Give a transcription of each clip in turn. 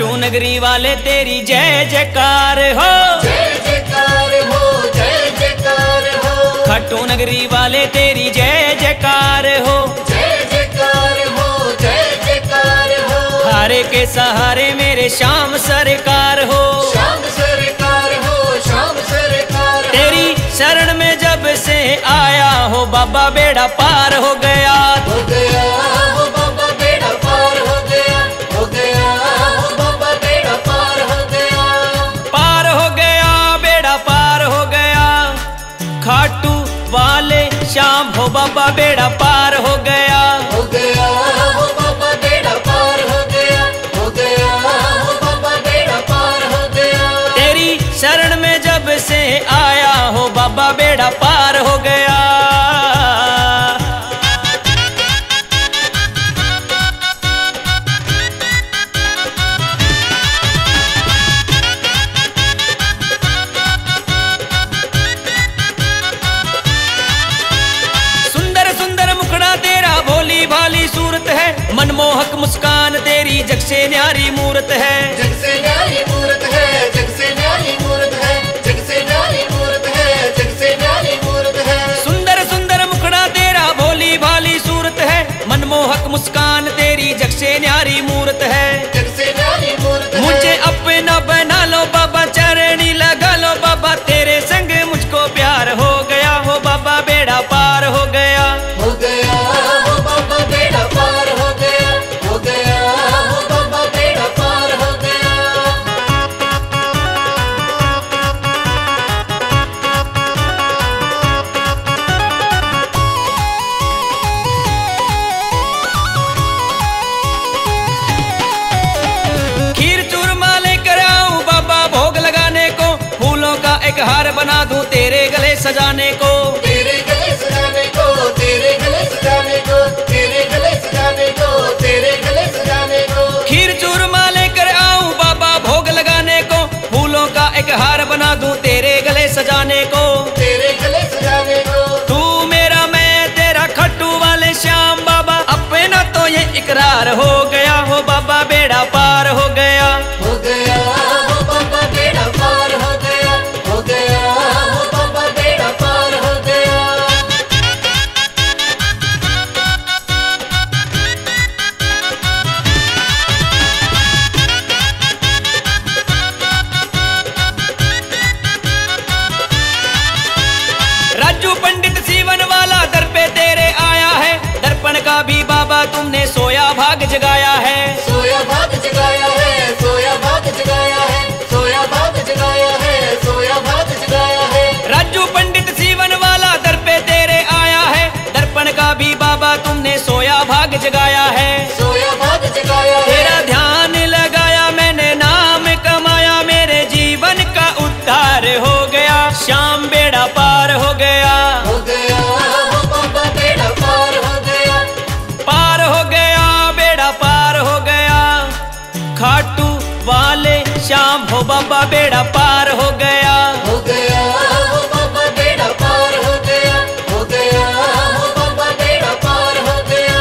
खाटू नगरी वाले तेरी जय जयकार हो, जय जयकार हो, जय जयकार हो। खाटू नगरी वाले तेरी जय जयकार हो, जय जयकार हो, जय जयकार हो। हारे के सहारे मेरे श्याम सरकार हो, श्याम सरकार हो, श्याम सरकार हो। तेरी शरण में जब से आया हो बाबा बेड़ा पार हो गया, हो गया हो बाबा बेड़ा पार हो गया, हो गया हो बाबा बेड़ा पार हो गया, पार हो गया बेड़ा पार हो गया। खाटू वाले श्याम हो बाबा बेड़ा पार हो गया, हो गया हो बाबा बेड़ा पार हो गया, हो गया हो बाबा बेड़ा पार हो गया। तेरी शरण में जब से आया हो बाबा बेड़ा पार हो गया। सुंदर सुंदर मुखड़ा तेरा भोली भाली सूरत है, मनमोहक मुस्कान तेरी जग से न्यारी मूरत है, जग से न्यारी मूरत है, जग से न्यारी मूरत है, जग से न्यारी मूरत है, जग से न्यारी मूरत है। सुंदर सुंदर मुखड़ा तेरा भोली भाली सूरत है, मनमोहक मुस्कान तेरी जग से न्यारी मूरत है, जग से न्यारी मूरत है। मुझे अपना बना लो बाबा, चरणी लगा लो बाबा, तेरे संग मुझको प्यार हो गया हो बाबा बेड़ा पार हो गया, हो गया हो बाबा बेड़ा पार हो गया, हो गया हो बाबा बेड़ा पार हो गया। खीर चूरमा लेकर आऊं बाबा भोग लगाने को, फूलों का एक हार बना दूं तेरे गले सजाने को, तेरे गले सजाने को, तेरे गले सजाने को, तेरे गले सजाने को, तेरे गले सजाने को। खीर चूरमा लेकर आऊं बाबा भोग लगाने को, फूलों का एक हार बना दूं तेरे गले सजाने को, तेरे गले सजाने को। तू मेरा मैं तेरा खट्टू वाले श्याम बाबा, अपना तो ये इकरार हो गया हो बाबा बेड़ा पार हो गया, हो गया हो बाबा बेड़ा पार हो गया, हो गया हो बाबा बेड़ा पार हो गया। राजू पंडित सीवन वाला दर पे तेरे आया है, दर्पण का भी बाबा तुमने सोया भाग जगाया है, सोया भाग जगाया है, सोया भाग जगाया है, सोया भाग जगाया है, सोया भाग जगाया है। राजू पंडित सीवन वाला दर पे तेरे आया है, दर्पण का भी बाबा तुमने सोया भाग जगाया है, सोया भाग जगाया है। तेरा ध्यान लगाया मैंने नाम कमाया, मेरे जीवन का उद्धार हो गया, श्याम बेड़ा पार हो गया, हो गया हो बाबा बेड़ा पार हो गया, पार हो गया बेड़ा पार हो गया। खाटू वाले श्याम हो बाबा बेड़ा पार हो गया, हो गया हो बाबा बेड़ा पार हो गया, हो गया हो बाबा बेड़ा पार हो गया।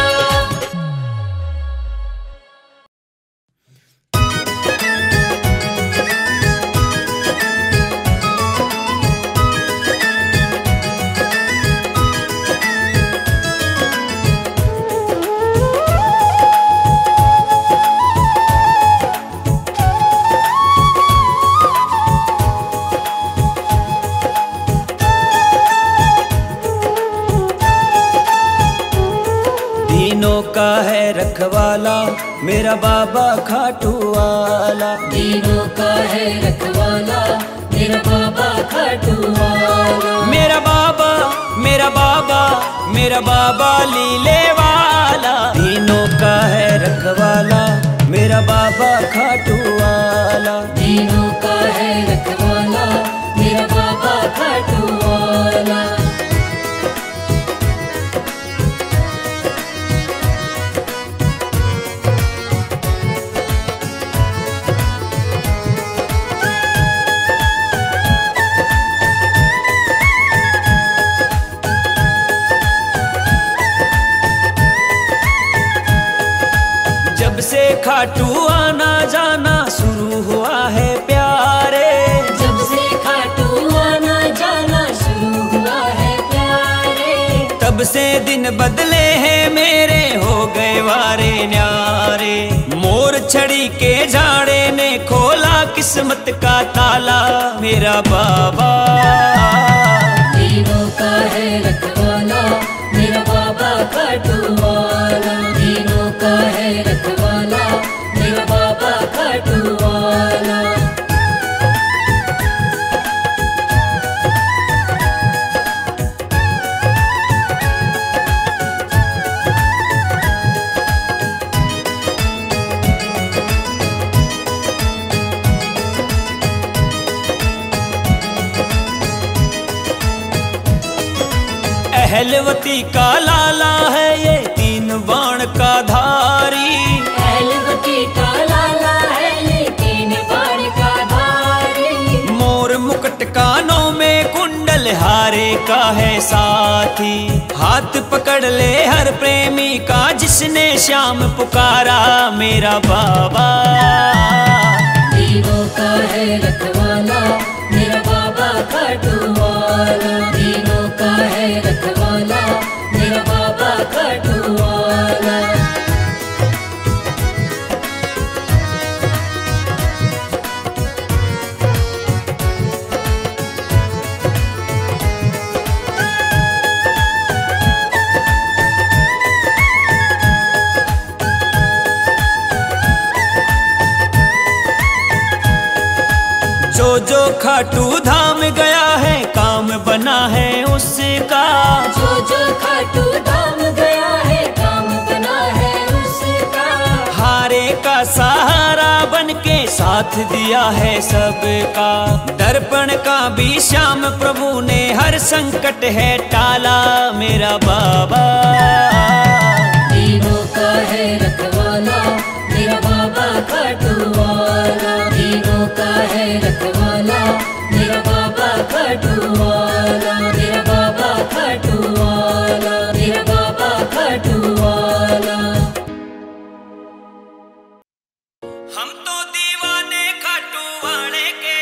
दीनों का है रखवाला मेरा बाबा खाटू वाला, दीनों का है रखवाला मेरा बाबा खाटू वाला, मेरा बाबा मेरा बाबा मेरा बाबा लीले वाला, दीनों का है रखवाला मेरा बाबा खाटू वाला, दीनों का है रखवाला मेरा बाबा खाटू वाला। जब से खाटू आना जाना हुआ है प्यारे, जब से खाटू आना जाना शुरू हुआ है प्यारे, तब से दिन बदले हैं मेरे, हो गए वारे न्यारे। मोर छड़ी के झाड़े ने खोला किस्मत का ताला, मेरा बाबा दीनों का है रखवाला, मेरा बाबा खाटू वाला। दीनों का है रखवाला, मेरा बाबा खाटू वाला। अहलवती का लाला है ये, तीन बाण का धारी। अहलवती का लाला है ये, तीन बाण का धारी। मोर मुकुट कानों में कुंडल, हारे का है साथी। हाथ पकड़ ले हर प्रेमी का, जिसने श्याम पुकारा, मेरा बाबा दीनों का है रखवाला, मेरा बाबा खाटू वाला। दीनों का है रखवाला, मेरा बाबा खाटू वाला। जो जो खाटू धाम गया है, काम बना है उसका। जो जो खाटू धाम गया है, काम बना है उसका। हारे का सहारा बन के साथ दिया है सबका। दर्पण का भी श्याम प्रभु ने हर संकट है टाला, मेरा बाबा दीनों का है रखवाला, मेरा बाबा खाटू वाला। दीनों का है रखवाला, मेरा बाबा खाटू वाला। मेरा बाबा खाटू वाला, मेरा बाबा खाटू वाला। हम तो दीवाने खाटू वाले के।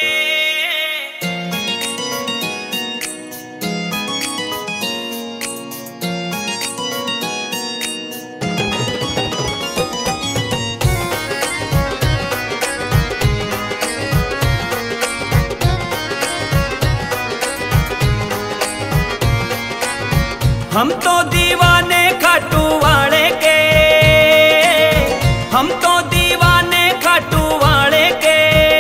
हम तो दीवाने खाटू वाले के, हम तो दीवाने खाटू वाले के।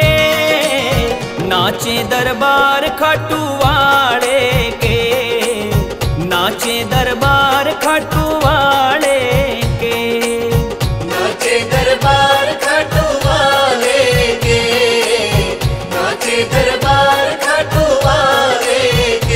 नाचे दरबार खाटू वाले के, नाचे दरबार खाटू वाले के। नाचे दरबार खाटू वाले के, नाचे दरबार खाटू वाले के।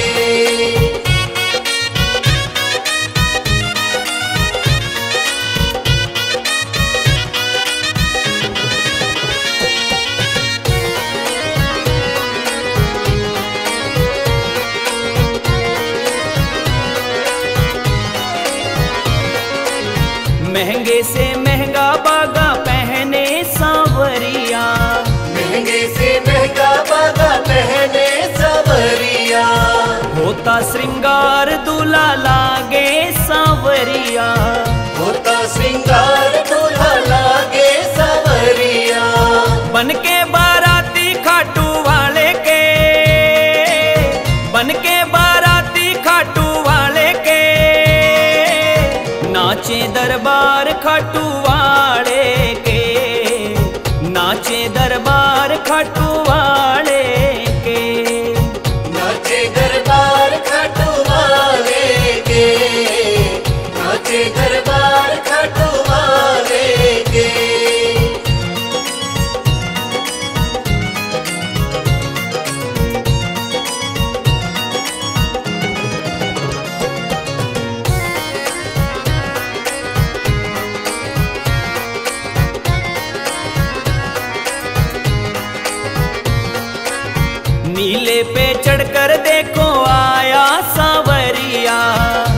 महंगे से महंगा बागा पहने सांवरिया, महंगे से महंगा बागा पहने सांवरिया। होता श्रृंगार दूल्हा लागे सांवरिया। होता श्रृंगार दूल्हा लागे सांवरिया। बन के बाराती खाटू वाले के, बन के बाराती खाटू वाले के। नाचे दरबार खाटू वाले के, नाचे दरबार खाटू वाले के। नाचे दरबार खाटू वाले के, नाचे दरबार खाटू वाले के। नीले पे चढ़कर देखो आया सांवरिया,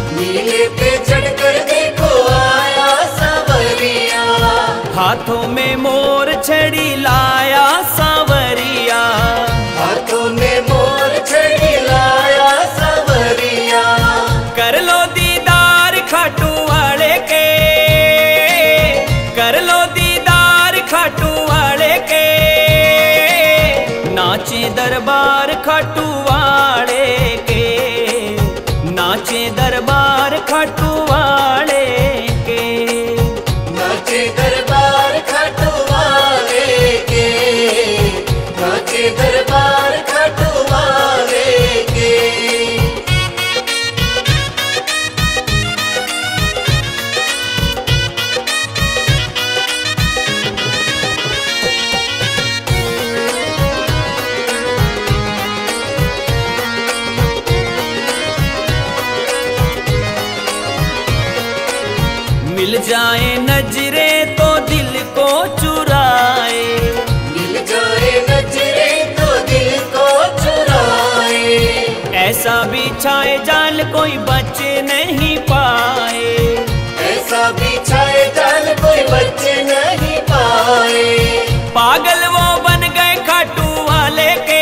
नीले पे चढ़कर देखो आया सांवरिया। हाथों में मोर छड़ी लाया सांवरिया, हाथों ने मोर छड़ी लाया सांवरिया। कर लो दीदार खाटू वाले के, कर लो दीदार खाटू वाले के, नाचे दरबार खाटू वाले के, नाचे दरबार खाटू वाले के, नाचे दरबार खाटू वाले के, नाचे दरबार खाटू वाले के। मिल जाए नजरे तो दिल को चुराए, मिल जाए नजरे तो दिल को चुराए। ऐसा बिछाए जाल कोई बच नहीं पाए, ऐसा बिछाए जाल कोई बच नहीं पाए। पागल वो बन गए खाटू वाले के,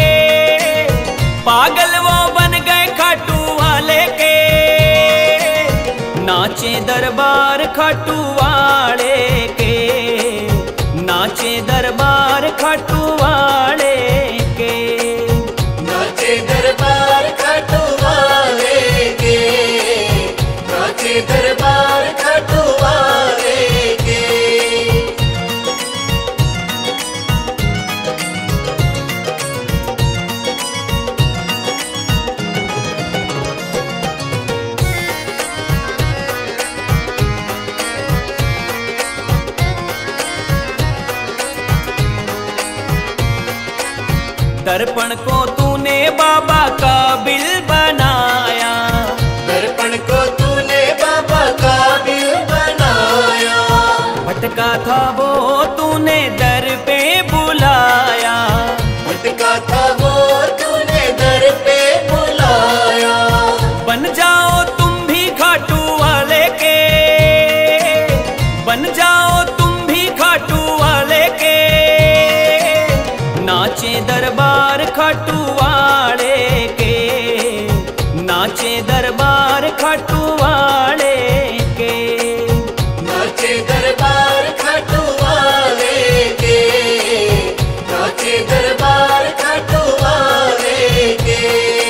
पागल वो बन गए खाटू वाले के, नाचे दरबार खाटू वाले के, नाचे दरबार खाटू वाले के, नाचे दरबार खाटू वाले के, नाचे दरबार खाटू वाले के। दर्पण को तूने बाबा काबिल बनाया, दर्पण को तूने बाबा काबिल बनाया। भटका था वो तूने दर पे बुलाया, भटका था वो तूने दर पे बुलाया। बन जाओ तुम भी खाटू वाले के, बन जाओ तुम भी खाटू वाले के, नाचे दरबार खाटू वाले के, नाचे दरबार खाटू वाले के, नाचे दरबार खाटू वाले के, नाचे दरबार खाटू वाले के।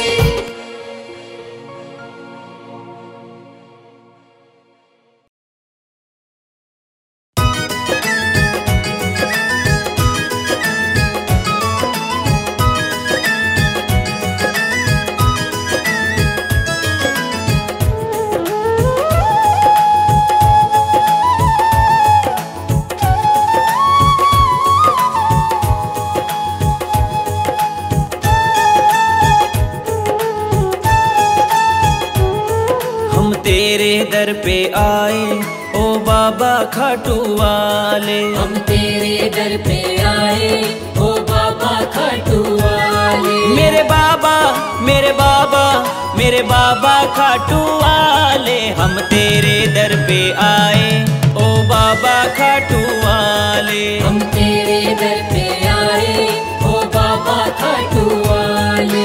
तेरे दर पे आए ओ बाबा खाटू वाले, हम तेरे दर पे आए ओ बाबा खाटू वाले। मेरे बाबा मेरे बाबा मेरे बाबा खाटू वाले, हम तेरे दर पे आए ओ बाबा खाटू वाले, हम तेरे दर पे आए ओ बाबा खाटू वाले।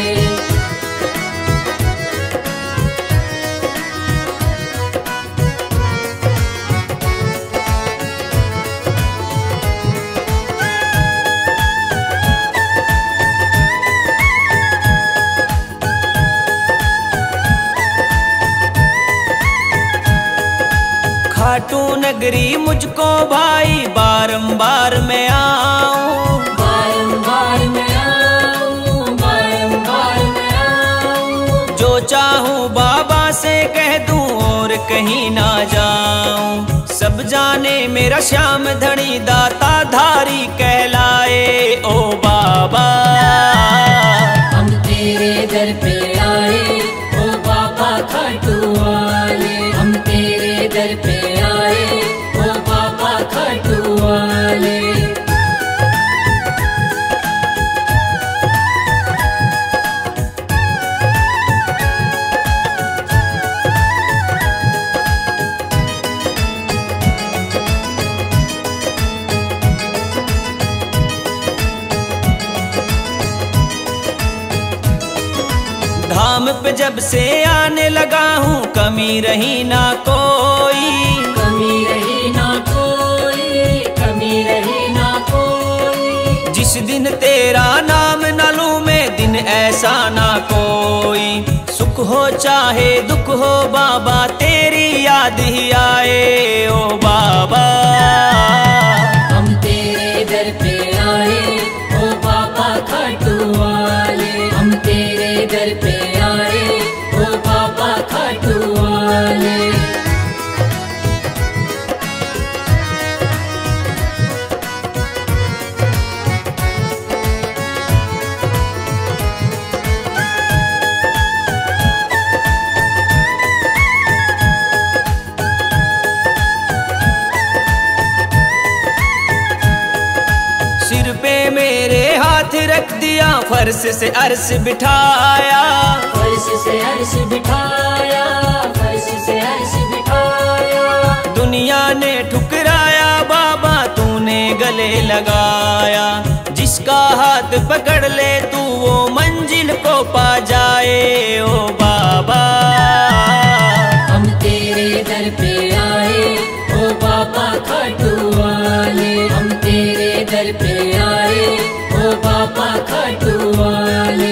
खाटू नगरी मुझको भाई बारंबार मैं आऊं, बारंबार मैं आऊं, बारंबार मैं आऊं। जो चाहूं बाबा से कह दूं और कहीं ना जाऊं। सब जाने मेरा श्याम धनी दाता धारी कहलाए ओ बाबा। हम तेरे दर पे आए ओ बाबा खाटू वाले, हम तेरे दर पे आए ओ बाबा खाटू वाले। मुकाम पे जब से आने लगा हूँ कमी रही ना कोई, कमी रही ना कोई, कमी रही ना कोई। जिस दिन तेरा नाम न लूं मैं दिन ऐसा ना कोई। सुख हो चाहे दुख हो बाबा तेरी याद ही आए ओ बाबा। हम तेरे दर पे आए ओ बाबा खाटू वाले, हम तेरे दर पे आए ओ बाबा खाटू वाले। सिर पे मेरे हाथ रख दिया फर्श से अर्श बिठाया, फर्श से अर्श बिठाया, फर्श से अर्श बिठाया। दुनिया ने ठुकराया बाबा तूने गले लगाया। जिसका हाथ पकड़ ले तू वो मंजिल को पा जाए ओ बाबा। हम तेरे दर पे आए ओ बाबा खाटू वाले, हम तेरे दर पे आए ओ बाबा खाटू वाले।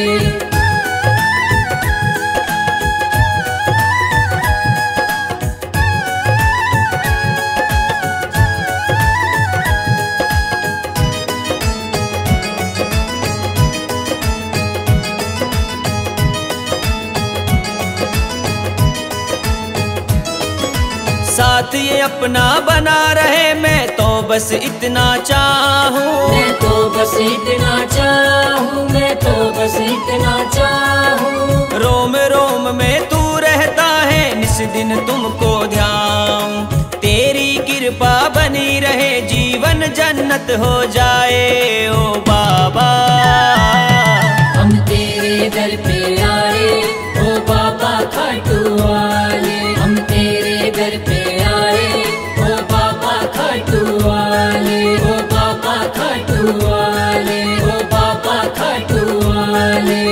साथ ये अपना बना रहे मैं तो बस इतना चाहूँ, मैं तो बस इतना चाहूँ, मैं तो बस इतना चाहूँ। रोम रोम में तू रहता है निस दिन तुमको ध्याऊं। तेरी कृपा बनी रहे जीवन जन्नत हो जाए ओ बाबा। हम तेरे दर पे आए ओ बाबा खाटू वाले, हम तेरे दर पे आए ओ बाबा खाटू वाले, ओ बाबा खाटू वाले, ओ बाबा खाटू वाले।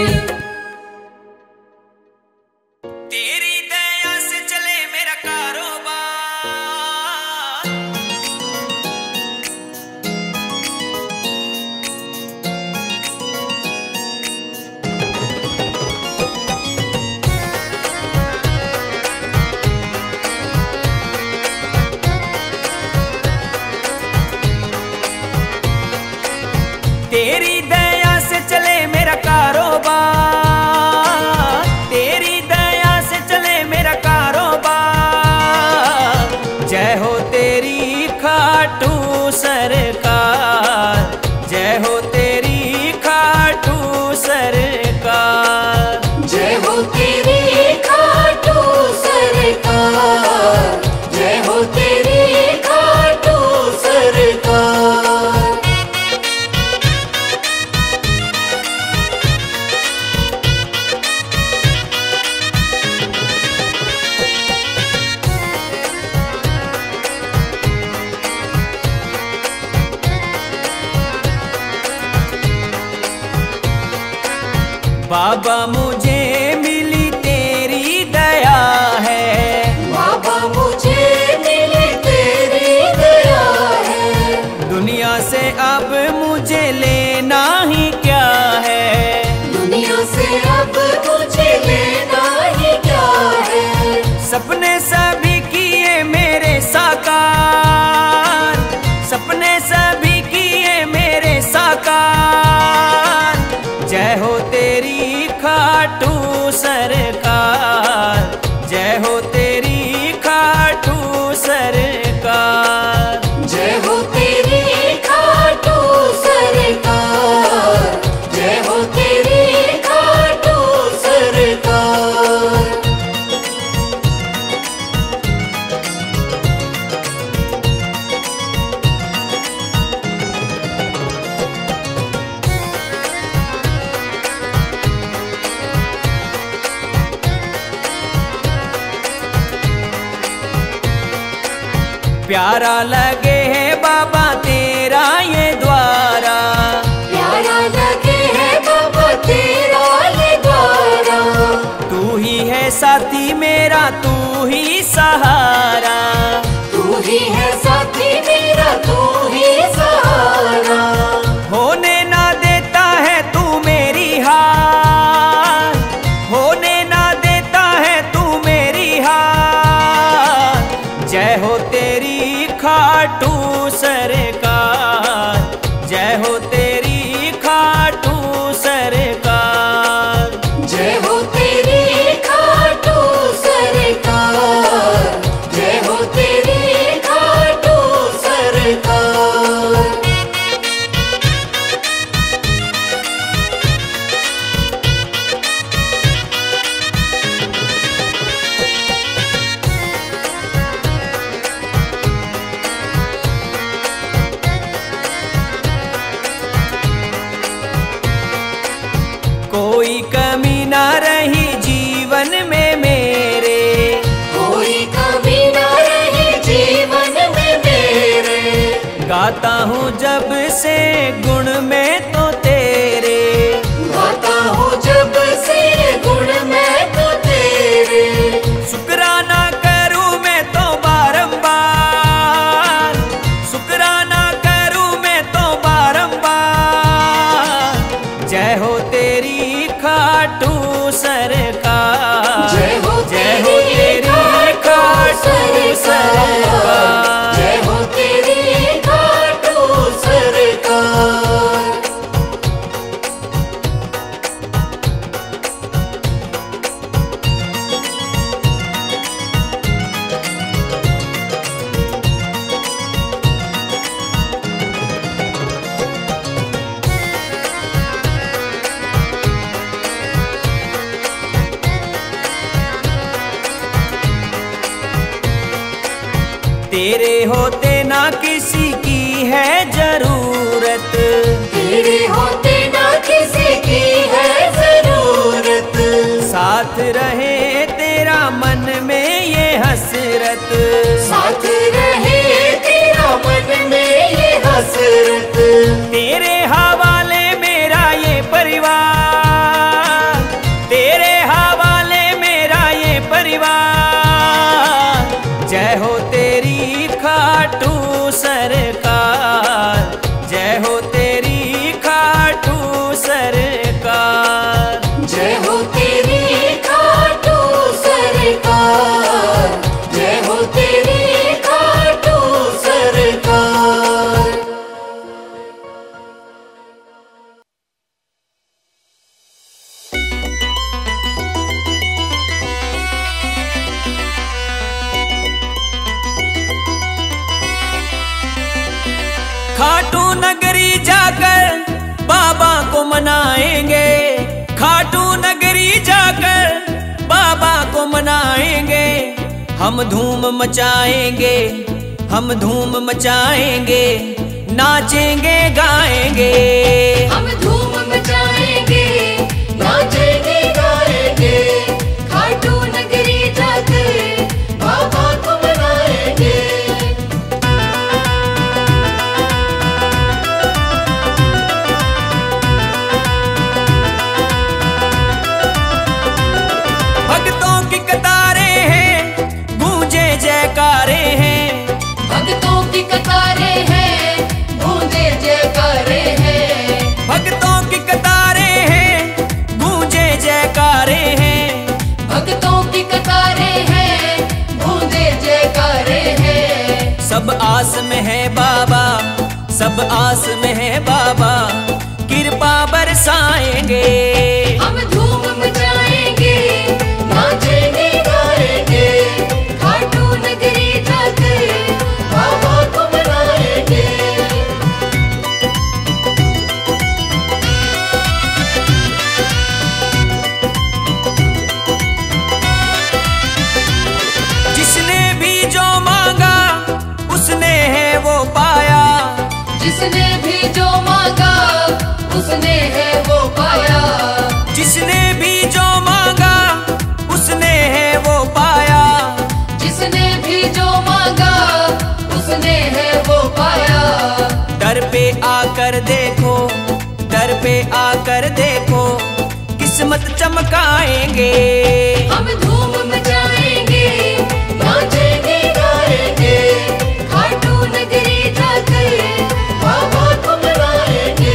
तेरी दया से चले मेरा कारोबार, तेरी दया से चले मेरा कारोबार, तेरी दया से चले मेरा कारोबार। जय हो तेरी खाटू सरकार, जय हो तेरी खाटू सरकार। जय हो तेरी खाटू सरकार, जय हो तेरी खाटू सरकार। बाबा मुझे मिली तेरी दया है, बाबा मुझे मिली तेरी दया है। दुनिया से अब मुझे लेना ही क्या है, दुनिया से अब मुझे लेना ही क्या है। सपने सभी किए मेरे साकार, सपने सभी किए मेरे साकार। जय हो तेरी खाटू सरकार, जय हो तेरी खाटू सरकार। जय हो तेरी खाटू सरकार, जय हो तेरी खाटू सरकार। प्यारा लगे है बाबा तेरा ये द्वारा, प्यारा लगे है बाबा तेरा ये द्वारा। कोई कमी ना रही जीवन में मेरे, कोई कमी ना रही जीवन में मेरे। गाता हूँ जब से गुण में तो तेरे, गाता हूँ जब से गुण में तो तेरे। शुक्राना करूँ मैं तो बारंबार, शुक्राना करूँ मैं तो बारंबार। जय हो तेरी खाटू सरकार, जय हो तेरी खाटू सरकार। जय हो तेरी खाटू सरकार। तेरे होते ना किसी की है जरूरत, तेरे होते ना किसी की है जरूरत। साथ रहे तेरा मन में ये हसरत, साथ रहे तेरा मन में ये हसरत। तेरे हवाले मेरा ये परिवार, तेरे हवाले मेरा ये परिवार। जय हो तेरी खाटू सरकार, जय हो तेरी खाटू सरकार। जय हो तेरी खाटू सरकार। जय हो तेरी खाटू सरकार। खाटू नगरी जाकर बाबा को मनाएंगे, खाटू नगरी जाकर बाबा को मनाएंगे। हम धूम मचाएंगे, हम धूम मचाएंगे, नाचेंगे गाएंगे। हम धूम मचाएंगे, नाचेंगे गाएंगे। खाटू नगरी जाकर बाबा को मनाएंगे। भक्तों की कतारें हैं, गूंजे जयकारे हैं, भक्तों की कतारें हैं, गूंजे जयकारे हैं। भक्तों की कतारें हैं, गूंजे जयकारे हैं। भक्तों की कतारें हैं, गूंजे जयकारे हैं। सब आस में है बाबा, सब आस में है बाबा, कृपा बरसाएंगे। हम धूम मचाएंगे, नाचेंगे गाएंगे। खाटू नगरी जाकर बाबा को मनाएंगे। जिसने भी जो मांगा उसने है वो पाया, जिसने भी जो मांगा उसने है वो पाया। जिसने भी जो मांगा उसने है वो पाया। जिसने भी जो मांगा उसने है वो पाया। दर पे आकर देखो, दर पे आकर देखो, किस्मत चमकाएंगे। हम धूम मचाएंगे, नाचेंगे गाएंगे। खाटू नगरी जाकर बाबा को मनाएंगे।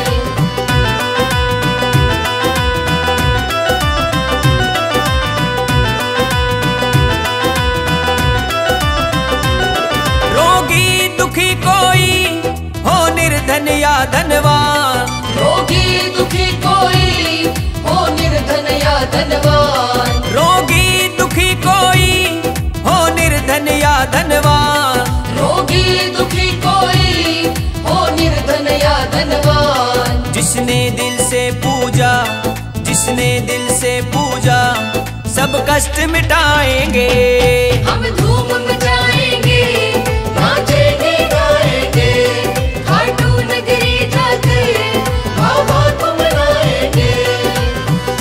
रोगी दुखी कोई हो निर्धन या धनवान, रोगी दुखी कोई हो निर्धन या धनवान। रोगी दुखी कोई हो निर्धन या धनवान। रोगी दुखी कोई हो निर्धन या धनवान। जिसने दिल से पूजा, जिसने दिल से पूजा, सब कष्ट मिटाएंगे। हम धूम मचाएंगे, नाचेंगे गाएंगे। खाटू नगरी जाकर बाबा को मनाएंगे।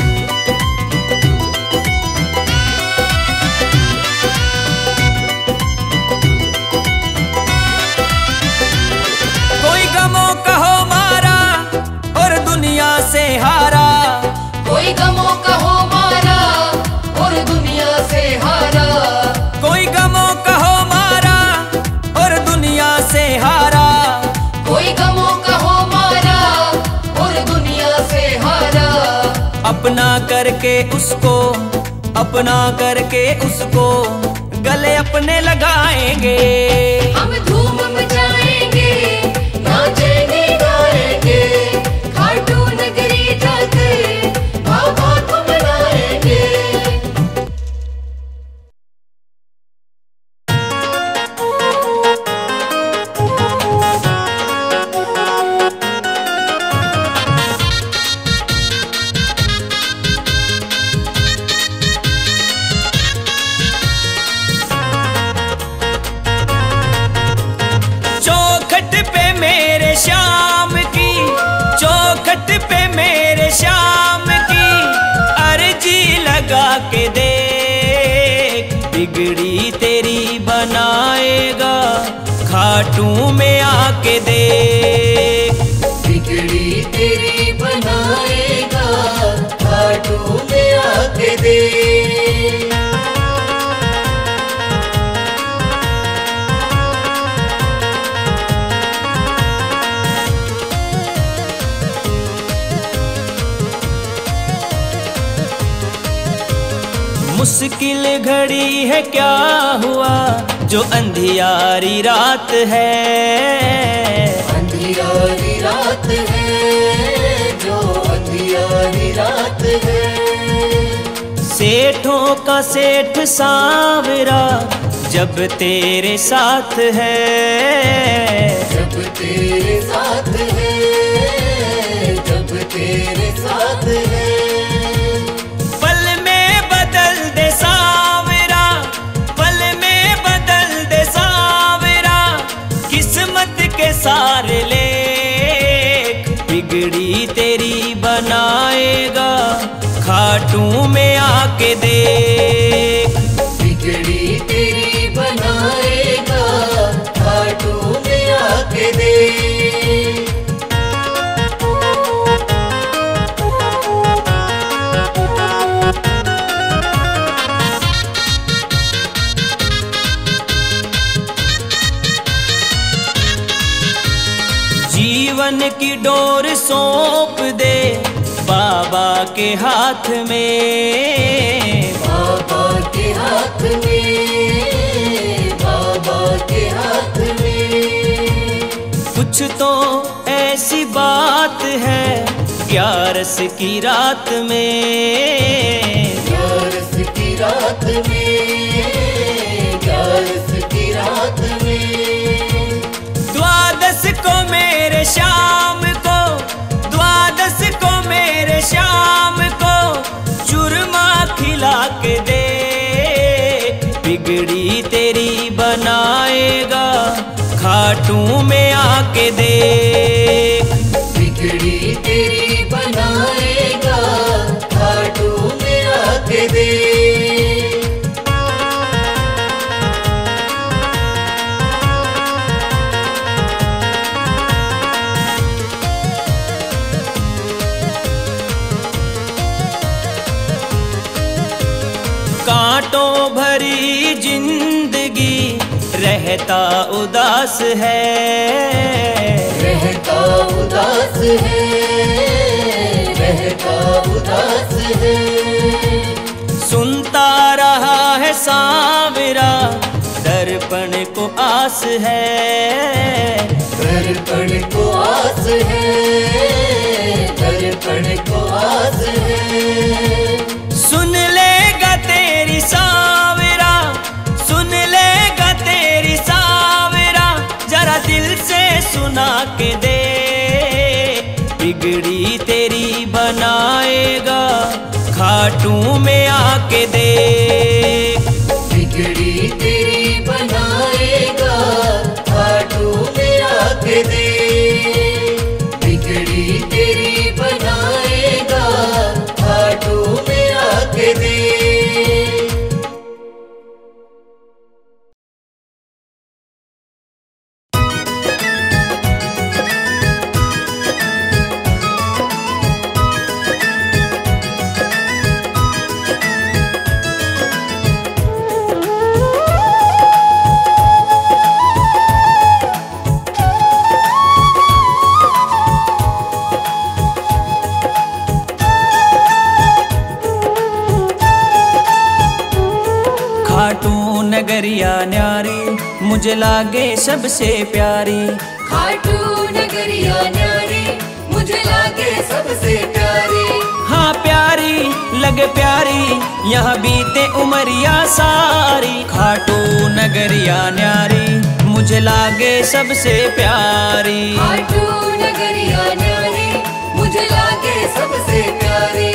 करके उसको, अपना करके उसको गले अपने लगाएंगे। हम धूम मचाएंगे, नाचेंगे गाएंगे, खाटू नगरी जाकर बाबा को मनाएंगे। श्याम की चौखट पे मेरे श्याम की अर्जी लगा के देख, बिगड़ी तेरी बनाएगा खाटू में आके देख। बिगड़ी तेरी बनाएगा खाटू में आके देख। मुश्किल घड़ी है क्या हुआ जो अंधियारी रात है, अंधियारी रात है, जो अंधियारी रात है। सेठों का सेठ सांवरा जब तेरे साथ है, जब तेरे साथ है, जब तेरे साथ है। सारे लेख बिगड़ी तेरी बनाएगा खाटू में आके देख। बिगड़ी तेरी बनाएगा खाटू में आके देख। जीवन की डोर सौंप दे बाबा के हाथ में, बाबा के हाथ में, बाबा के हाथ में। कुछ तो ऐसी बात है 11 की रात में, 11 की रात में, 11 की रात में। 12 को मेरे शाम को, 12 को मेरे शाम को चूरमा खिला के दे, बिगड़ी तेरी बनाएगा खाटू में आके देख। बिगड़ी तेरी बनाएगा खाटू में आके देख। कांटों भरी जिंदगी रहता उदास है, रहता उदास है, रहता उदास है। सुनता रहा है सांवरा दर्पण को आस है, दर्पण को आस है, दर्पण को आस है। सुन लेगा तेरी सांवरा, सुन लेगा तेरी सांवरा, जरा दिल से सुना के दे, बिगड़ी तेरी बनाएगा खाटू में आके देख। बिगड़ी तेरी बनाएगा खाटू में आके देख। बिगड़ी तेरी बनाएगा खाटू में आके देख। नगरिया न्यारी मुझे लागे सबसे प्यारी। खाटू नगरिया न्यारी मुझे लागे सबसे प्यारी। हाँ प्यारी लगे प्यारी यहाँ बीते उमरिया सारी। खाटू नगरिया न्यारी मुझे लागे सबसे प्यारी। खाटू नगरिया न्यारी मुझे लागे सबसे प्यारी।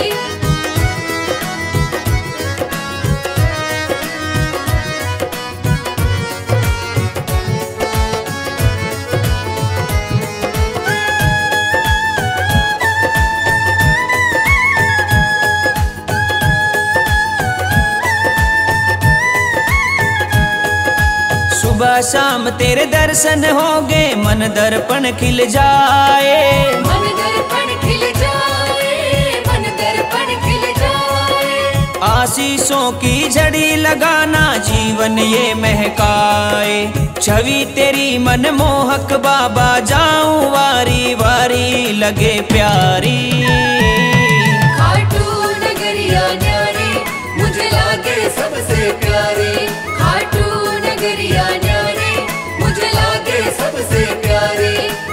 सुबह शाम तेरे दर्शन होगे मन दर्पण खिल जाए। मन दर्पण खिल जाए, मन दर्पण खिल जाए। आशीषों की झड़ी लगाना जीवन ये महकाए। छवि तेरी मनमोहक बाबा जाऊं वारी वारी लगे प्यारी। खाटू नगरिया न्यारी मुझे लागे सबसे प्यारी। खाटू नगरिया न्यारी मुझे लागे सबसे प्यारी।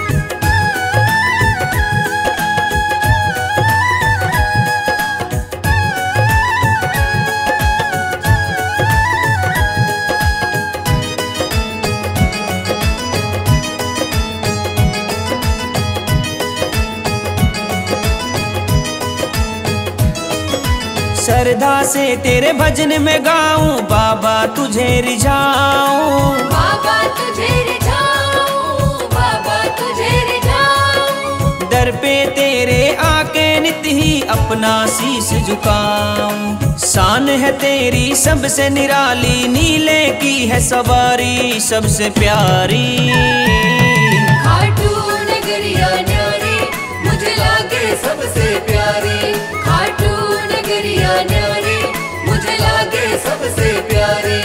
श्रद्धा से तेरे भजन में गाऊं बाबा तुझे रिझाऊं। बाबा तुझे रिझाऊं, बाबा तुझे रिझाऊं। दर पे तेरे आके नित ही अपना शीश झुकाऊं। शान है तेरी सबसे निराली नीले की है सवारी सबसे प्यारी। खाटू नगरिया न्यारी मुझे लागे सबसे प्यारी। खाटू नगरिया न्यारी मुझे लागे सबसे प्यारी।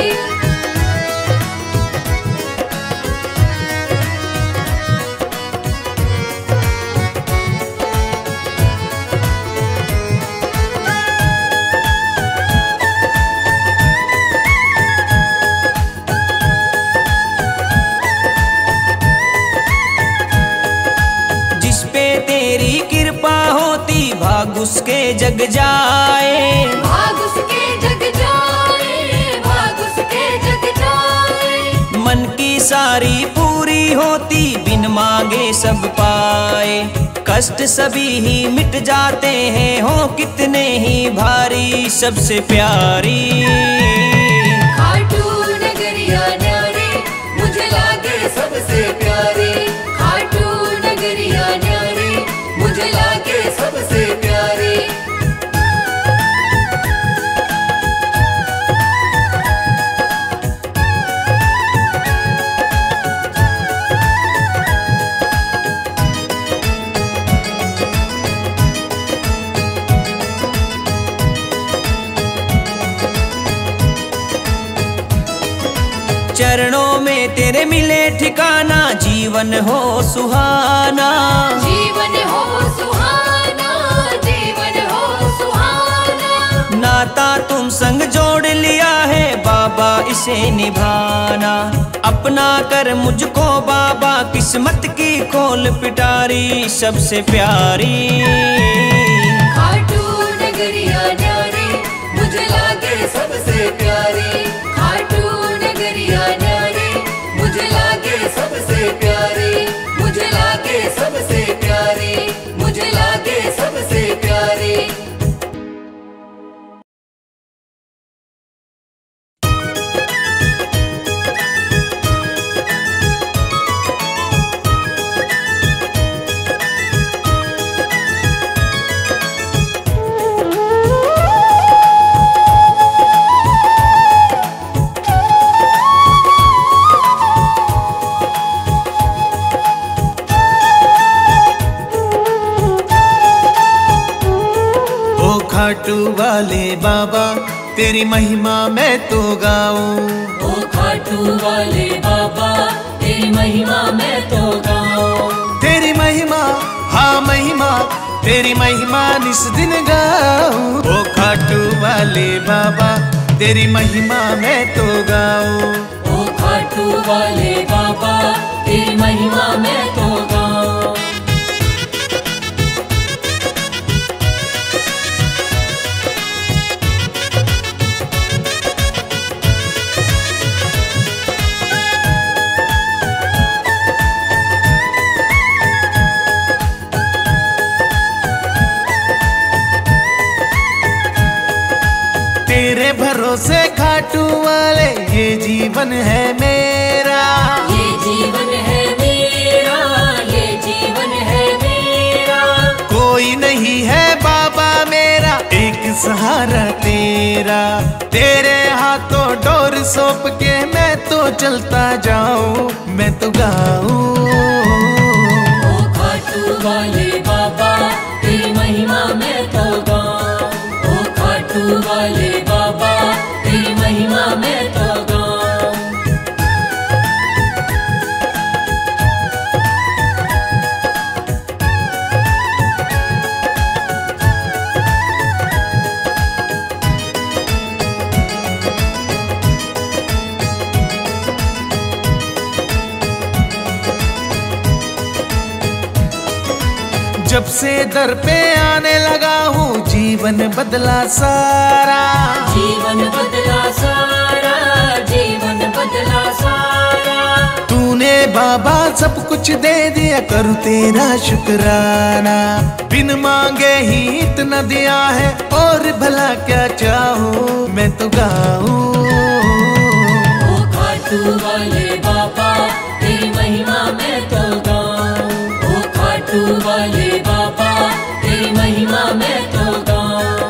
जिस पे तेरी कृपा होती भाग उसके जग जाए। भाग उसके जग जाए, भाग उसके जग जाए। मन की सारी पूरी होती बिन मांगे सब पाए। कष्ट सभी ही मिट जाते हैं हो कितने ही भारी सबसे प्यारी। खाटू नगरिया न्यारी मुझे लागे सबसे प्यारी। खाटू नगरिया न्यारी मुझे लागे सबसे प्यारी। चरणों में तेरे मिले ठिकाना जीवन हो सुहाना। जीवन हो सुहाना, जीवन हो सुहाना। नाता तुम संग जोड़ लिया है बाबा इसे निभाना। अपना कर मुझको बाबा किस्मत की खोल पिटारी सबसे प्यारी। खाटू नगरिया न्यारी मुझे लागे सबसे प्यारी। खाटू नगरिया न्यारी मुझे लागे सबसे प्यारी। मुझे लागे सबसे प्यारी। मुझे लागे सबसे प्यारी। खाटू वाले बाबा तेरी महिमा मैं तो गाऊं। ओ खाटू वाले बाबा तेरी महिमा मैं तो गाऊं। तेरी महिमा हाँ महिमा तेरी महिमा निस दिन गाऊं। ओ खाटू वाले बाबा तेरी महिमा मैं तो गाऊं। ओ खाटू वाले बाबा तेरी महिमा मैं तो गाऊं। तेरे भरोसे खाटू वाले ये जीवन है मेरा, ये जीवन है मेरा, ये जीवन है मेरा। कोई नहीं है बाबा मेरा एक सहारा तेरा। तेरे हाथों डोर सौंप के मैं तो चलता जाऊं, मैं तो गाऊं। ओ खाटू वाले बाबा तेरी महिमा मैं तो गाऊं। ओ खाटू वाले बाबा तेरी महिमा मैं तो गाऊं। जब से दर पे आने लगा हूँ जीवन बदला सारा, जीवन बदला सारा, जीवन बदला सारा। तूने बाबा सब कुछ दे दिया, करूँ तेरा शुक्राना। बिन मांगे ही इतना दिया है और भला क्या चाहूँ, मैं तो गाऊं। ओ खाटू वाले बाबा तेरी महिमा मैं तो गाऊं। ओ खाटू वाले बाबा तेरी महिमा मैं तो गाऊं।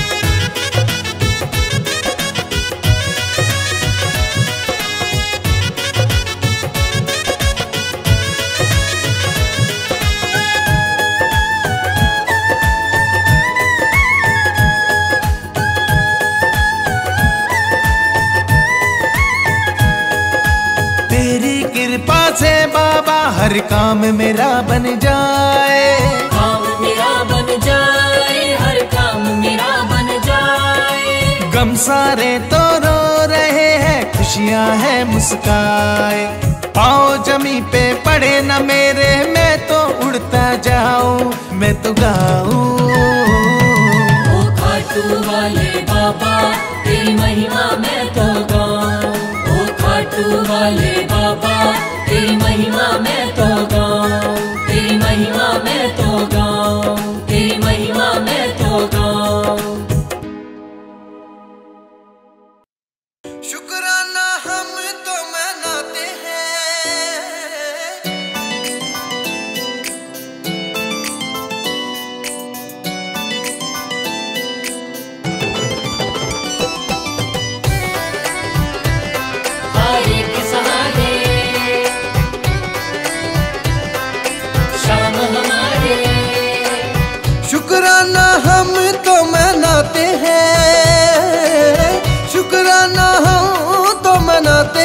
तेरी कृपा से बाबा हर काम मेरा बन जाए, काम मेरा बन जाए, हर काम मेरा बन जाए। गम सारे तो रो रहे हैं, खुशियां हैं मुस्काए। पाँव जमी पे पड़े न मेरे, मैं तो उड़ता जाऊं, मैं तो गाऊं। ओ खाटू वाले बाबा तेरी महिमा मैं तो गाऊं। ओ खाटू वाले बाबा तेरी महिमा मैं तो गाऊं। तेरी महिमा मैं तो गाऊं। तेरी महिमा मैं तो गाऊं। शुक्राना हम तो मनाते हैं, हर एक सहारे शाम हमारे। शुक्राना हम तो मनाते हैं, शुक्राना हम तो मनाते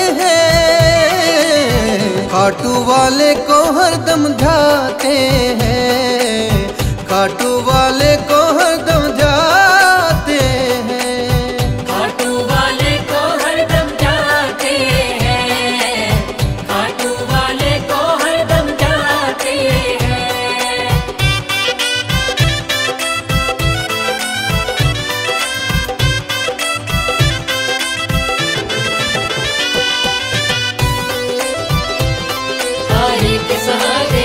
हैं। खाटू वाले को हरदम ध्याते हैं, खाटू वाले को हरदम ध्याते हैं। खाटू वाले को हरदम जाते हैं। खाटू वाले को हरदम जाते हैं। हर एक सहारे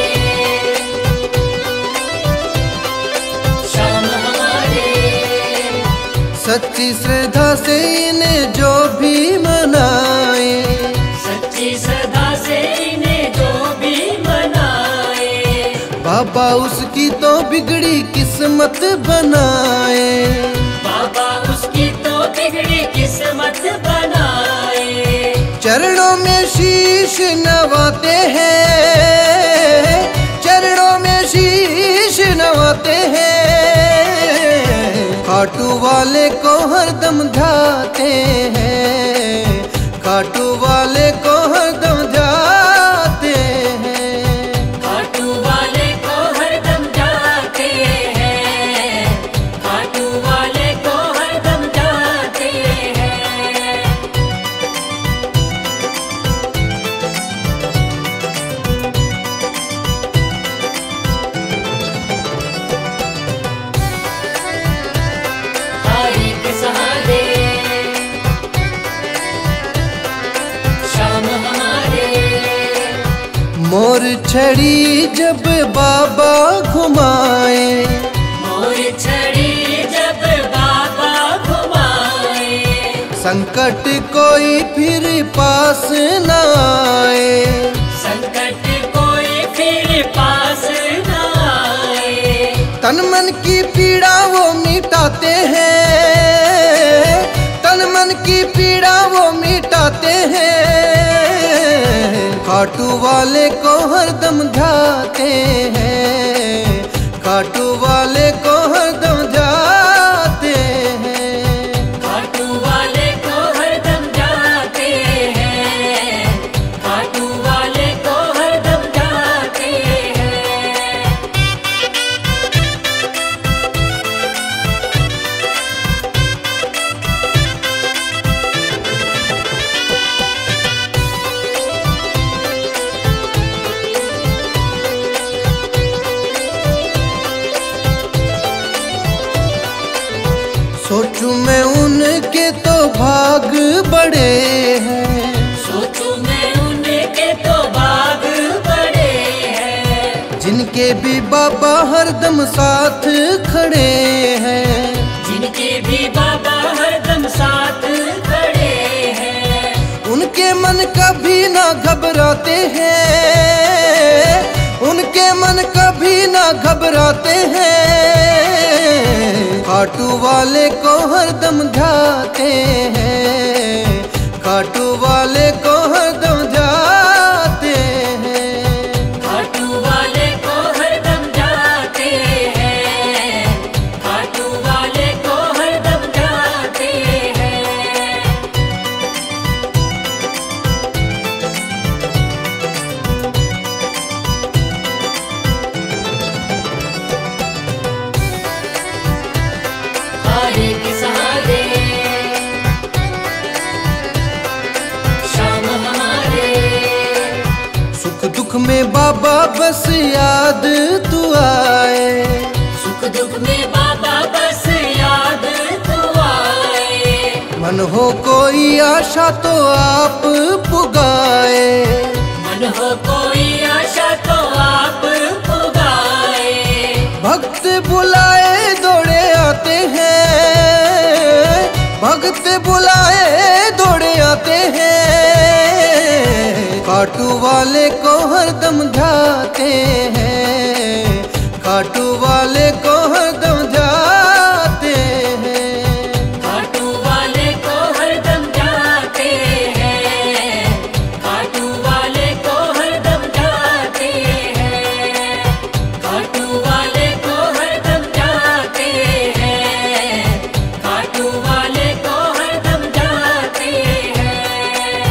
शाम हमारे। सच्ची श्रद्धा से इन्हें जो भी मनाए, सच्ची श्रद्धा से इन्हें जो भी मनाए। बाबा उसकी तो बिगड़ी किस्मत बनाए। बाबा उसकी तो बिगड़ी किस्मत बनाए। चरणों में शीश नवाते हैं, चरणों में शीश नवाते हैं। खाटू वाले को हरदम ध्याते हैं, खाटू वाले को हरदम ध्याते हैं। खाटू वाले को हरदम जाते हैं। खाटू वाले को हरदम जाते हैं। छड़ी जब बाबा घुमाए, मोर छड़ी जब बाबा घुमाए, संकट कोई फिर पास न आए, संकट कोई फिर पास न आए। तन मन की पीड़ा वो मिटाते हैं, तन मन की पीड़ा वो मिटाते हैं, खाटू वाले को हरदम ध्याते हैं, खाटू वाले को हरदम ध्याते हैं, खाटू वाले को हरदम जाते हैं, खाटू वाले को हरदम जाते हैं। सोचूं मैं उनके तो भाग बड़े हैं, सोचूं मैं उनके तो भाग बड़े हैं, जिनके भी बाबा हरदम साथ खड़े हैं, जिनके भी बाबा हरदम साथ खड़े हैं। उनके मन कभी ना घबराते हैं, उनके मन कभी ना घबराते हैं, खाटू वाले को हरदम ध्याते हैं, खाटू वाले को हरदम ध्याते हैं, खाटू वाले को हरदम जाते हैं, खाटू वाले को हरदम जाते हैं। हारे के सहारे शाम हमारे, सुख दुख में बाबा बस याद तू आए, सुख दुख में बाबा बस याद तू आए। मन हो कोई आशा तो आप पुगाए, मन हो कोई आशा तो आप पुगाए, भक्त बुलाए दौड़े आते हैं, भक्त बुलाए दौड़े आते हैं, खाटू वाले को हरदम ध्याते हैं, खाटू वाले को हरदम ध्याते हैं, खाटू वाले को हरदम जाते हैं, खाटू वाले को हरदम जाते हैं, खाटू वाले को हरदम जाते हैं, खाटू वाले को हरदम जाते हैं।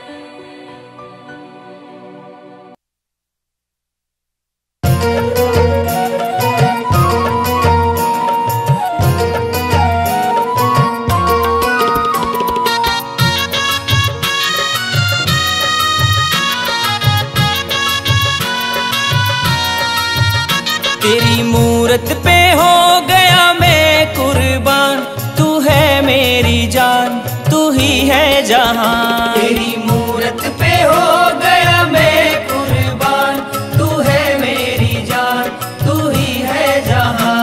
तेरी मूरत पे हो गया मैं कुर्बान, तू है मेरी जान, तू ही है जहां। तेरी मूरत पे हो गया मैं कुर्बान, तू है मेरी जान, तू ही है जहां।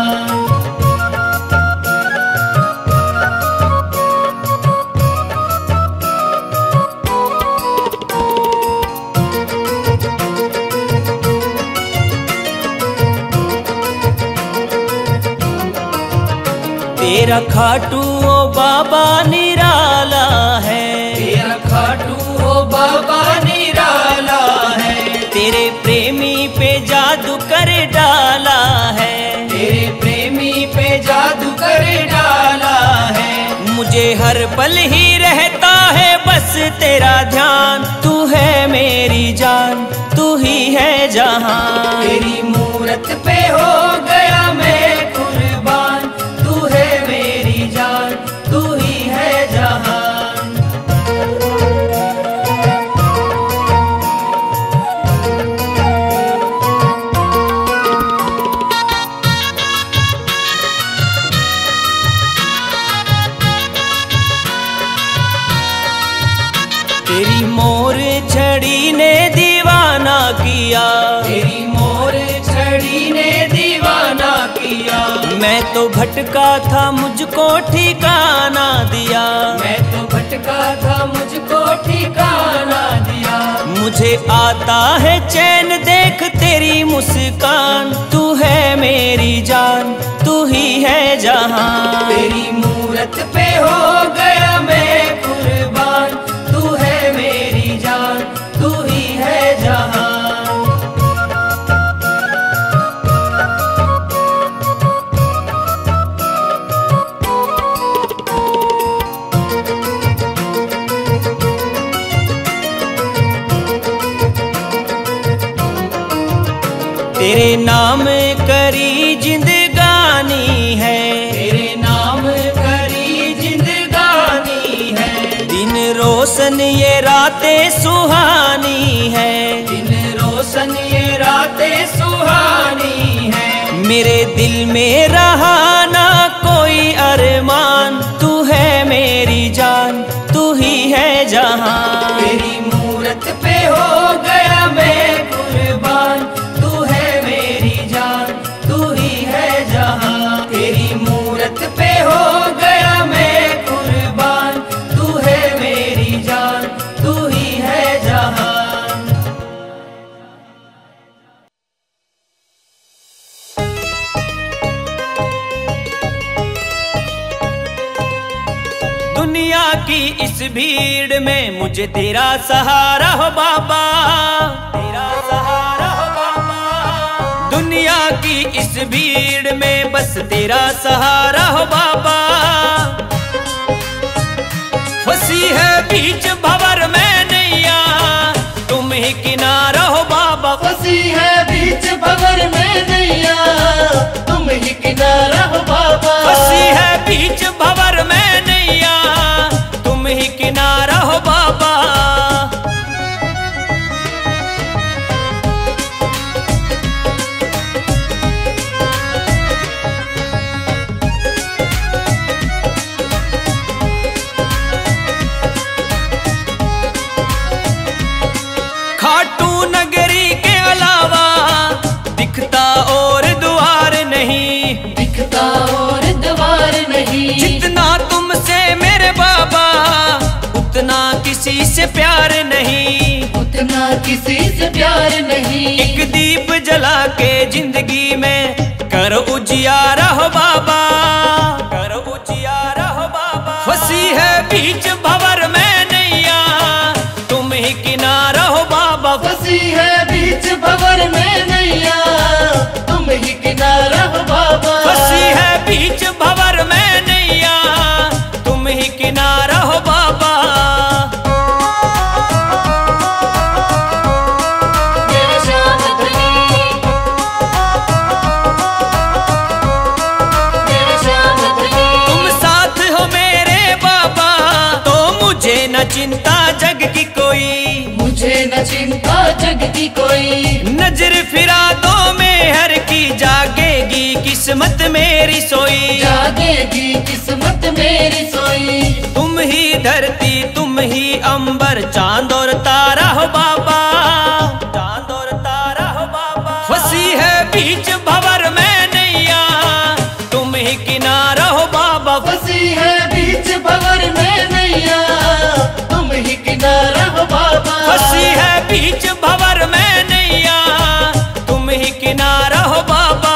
तेरा खाटू ओ बाबा निराला है, तेरा खाटू ओ बाबा निराला है, तेरे प्रेमी पे जादू कर डाला है, तेरे प्रेमी पे जादू कर डाला है। मुझे हर पल ही रहता है बस तेरा ध्यान, तू है मेरी जान, तू ही है जहां। तेरी मूरत पे हो गया मैं कुर्बान, तू है मेरी जान, तू ही है जहां। तेरी मोर छड़ी ने दीवाना किया, मैं तो भटका था मुझको ठिकाना दिया, मैं तो भटका था मुझको ठिकाना दिया। मुझे आता है चैन देख तेरी मुस्कान, तू है मेरी जान, तू ही है जहां। तेरी मूरत पे हो गया मैं कुर्बान, तू है मेरी जान, तू ही है जहां। तेरे नाम करी जिंदगानी है, तेरे नाम करी जिंदगानी है। दिन रोशन ये रातें सुहानी है, दिन रोशन ये रातें सुहानी है। मेरे दिल में रहा ना कोई अरमान, तू है मेरी जान, तू ही है जहां। तेरी मूरत पे हो गया मैं कुर्बान, तू है मेरी जान, तू ही है जहां। तेरी मूरत पे हो गया मैं कुर्बान, तू है मेरी जान, तू ही है जहां। दुनिया की इस भीड़ में मुझे तेरा सहारा हो बाबा, तेरा सहारा हो बाबा। दुनिया की इस भीड़ में बस तेरा सहारा हो बाबा। फंसी है बीच भंवर में नैया, तुम ही किनारा हो बाबा। फंसी है बीच भंवर में नैया, तुम ही किनारा हो बाबा। फंसी है बीच भंवर में नैया, तुम ही किनारा हो बाबा। खाटू नगरी के अलावा दिखता और द्वार नहीं, दिखता और द्वार नहीं। जितना तुमसे मेरे बाबा उतना किसी से प्यार नहीं, उतना किसी से प्यार नहीं। एक दीप जला के जिंदगी में कर उजियारा हो बाबा, कर उजियारा हो बाबा। फंसी है बीच भंवर में नैया, तुम ही किनारा हो बाबा। फंसी है बीच भंवर में नैया, तुम ही किनारा हो बाबा। फंसी है बीच भंवर में नैया, तुम ही किनारा हो बाबा। मेरा श्याम धनी, मेरा श्याम धनी। तुम साथ हो मेरे बाबा, तो मुझे न चिंता जग की कोई, मुझे न चिंता जग की कोई। नजर फिरा दो मेहर की, जागेगी किस्मत मेरी सोई। जागेगी किस्मत मेरी सोई। तुम ही धरती तुम ही अंबर, चांद और तारा हो बाबा, चांद और तारा हो बाबा। फंसी है बीच भंवर में नैया, तुम ही किनारा हो बाबा। फंसी है बीच भंवर में नैया, तुम ही किनारा हो बाबा। फंसी है बीच भंवर में नैया, तुम ही किनारा हो बाबा।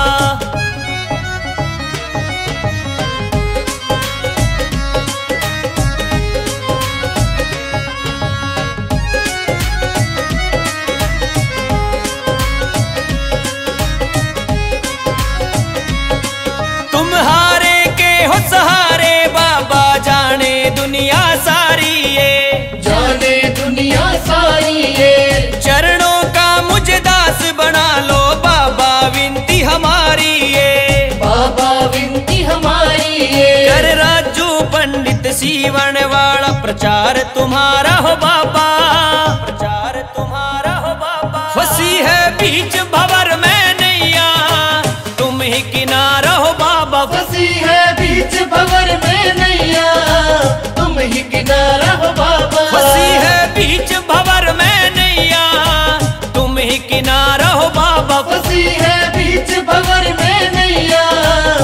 तुम्हारे के हो सहारे बाबा, जाने दुनिया सारी ये, जाने दुनिया सारी ये। चरणों का मुझे दास बना लो बाबा, विनती हमारी ये। बाबा विनती हमारी ये। कर राजू पंडित सीवन वाला, प्रचार तुम्हारा हो बाबा, प्रचार तुम्हारा हो बाबा। फंसी है बीच भंवर में नैया, तुम ही किनारा हो बाबा। फंसी है बीच भंवर में नैया, तुम ही किनारा हो बाबा। फंसी है बीच भंवर में नैया, तुम ही किनारा हो बाबा। फंसी है बीच भंवर में नैया,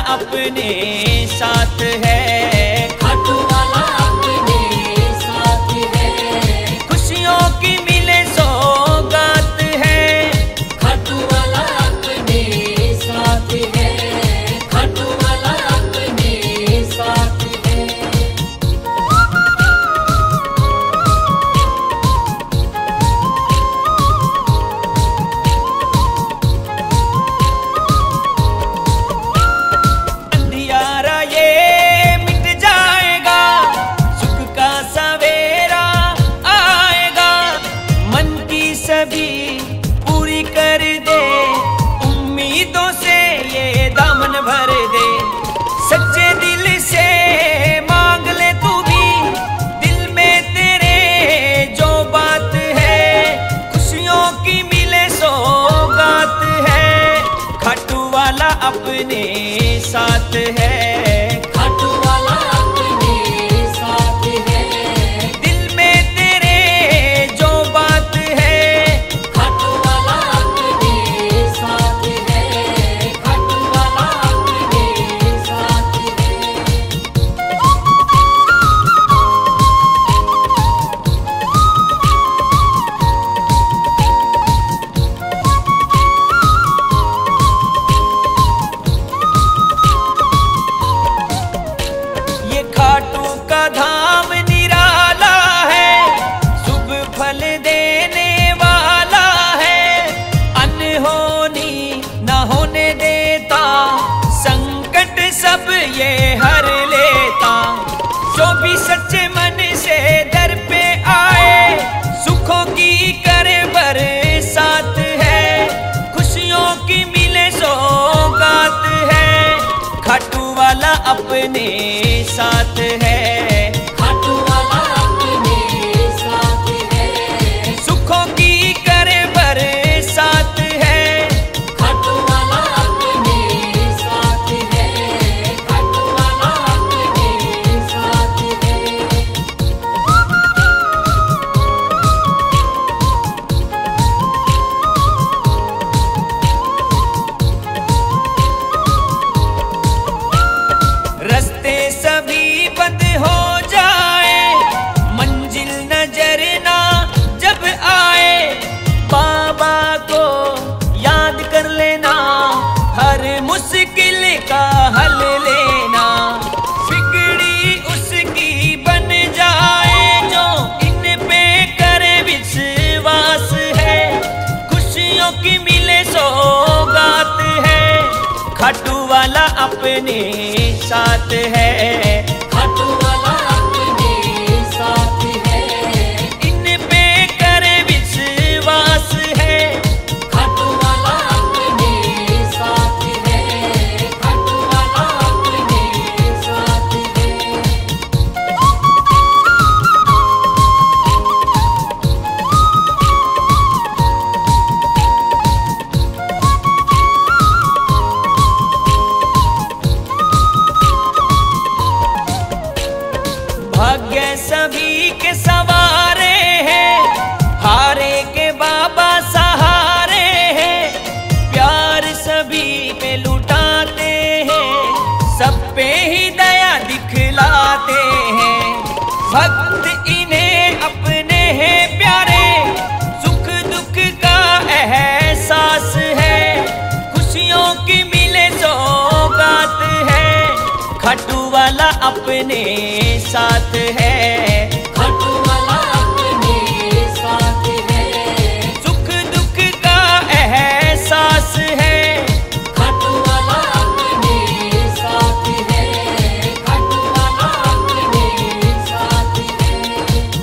अपने साथ है, खाटू वाला अपने साथ है, खुशियों की मिले सौगात है, खाटू वाला अपने साथ है, खाटू वाला अपने साथ है। अंधियारा ये मिट जाएगा, सुख का सवेरा आएगा, मन की सभी पूरी कर दे, उम्मीदों से ये दामन भर दे, सच्चे दिल से मांग ले तू भी, दिल में तेरे जो बात है, खुशियों की मिले सौगात है, खाटू वाला अपने साथ है, खाटू वाला अपने साथ है, दिल में तेरे जो बात है, खाटू वाला अपने साथ है, खाटू वाला अपने साथ है। ये खाटू का धाम निराला है, शुभ फल देने वाला है, अनहोनी न होने देता, संकट सब ये हर लेता, जो भी सच्चे मन से दर पे आए, सुखों की करे बरसात है, खुशियों की मिले सौगात है, खाटू वाला अपने साथ है, खाटू वाला अपने साथ है, सुखों की करे बरसात है, खाटू वाला अपने साथ है, खाटू वाला अपने साथ है। रास्ते सभी बंद हो जाए, मंजिल नजर ना जब आए, बाबा को याद कर लेना, हर मुश्किल का हल लेना, बिगड़ी उसकी बन जाए, जो इन पे करे विश्वास है, खुशियों की मिले सौगात है, खाटू वाला अपने साथ है, खाटू वाला अपने साथ है, इन पे करे विश्वास है, खाटू वाला अपने साथ है, खाटू वाला अपने साथ है। भाग्य सभी के सवारे हैं, हारे के बाबा सहारे हैं, प्यार सभी पे लुटाते हैं, सब पे ही दया दिखलाते हैं, भक्त इन्हें अपने हैं प्यारे, सुख दुख का एहसास है, खुशियों की मिले सौगात है, खाटू वाला अपने साथ है, खाटू वाला अपने साथ है, सुख दुख का एहसास है, खाटू वाला अपने साथ है, खाटू वाला अपने साथ है।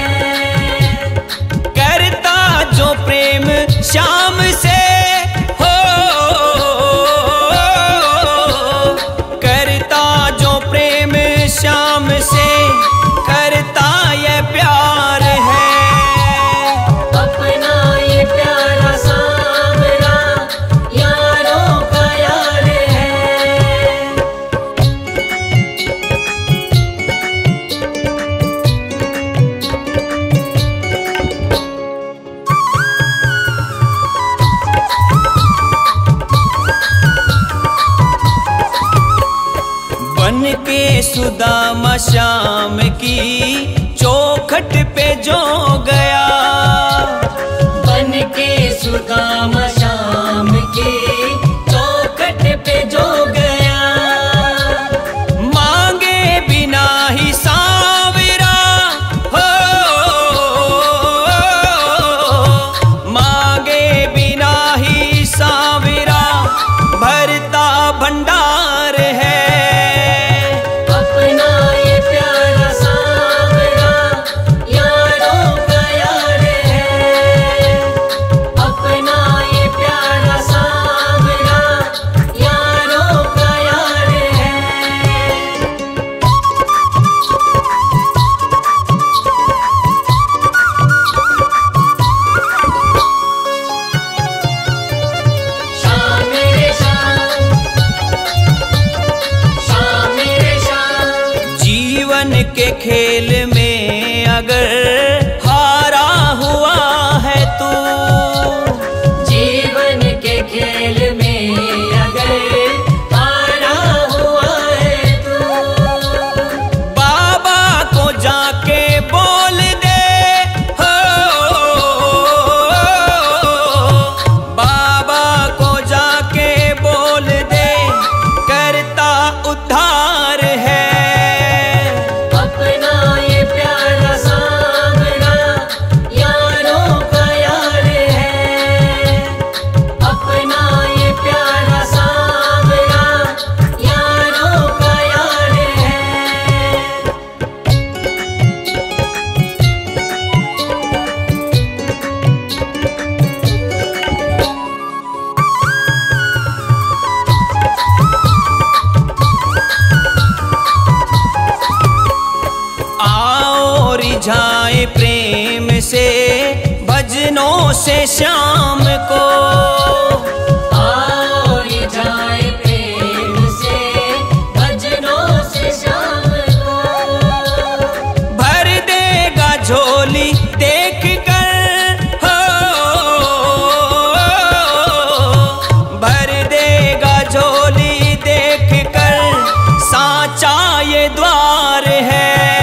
श्याम से हो शाम से करता ये प्यार है। अपना ये प्यारा सांवरा यारों का यार है। बन के सुदामा शाम की चौखट पे जो गया, बन के सुदामा शाम की चौखट पे जो गया, मांगे बिना ही सांवरा हो, मांगे बिना ही सांवरा भरता भंडार है। अपना ये प्यारा सांवरा यारों का यार है। अपना ये प्यारा सांवरा यारों का यार है। शाम मेरे शाम, शाम मेरे शाम। जीवन के खेल में अगर हारा हुआ है तू, जीवन के खेल में अगर हारा हुआ है तू, बाबा को जाके बोल दे हो, बाबा को जाके बोल दे करता उद्धार है। अपना ये प्यारा सांवरा यारों का यार है। अपना ये प्यारा सांवरा यारों का यार है। आओ रिझाए प्रेम से भजनों से शाम को, आओ रिझाए प्रेम से भजनों से शाम को, भर देगा झोली देख कर हो, भर देगा झोली देख कर साचा ये द्वार है।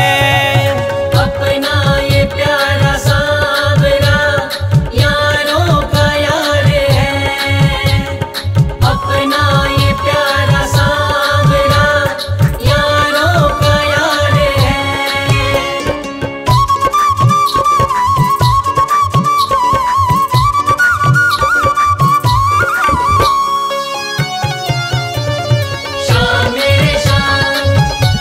अपना ये प्यारा सांवरा यारों का यार है। अपना ये प्यारा सांवरा यारों का यार है। शाम मेरे शाम,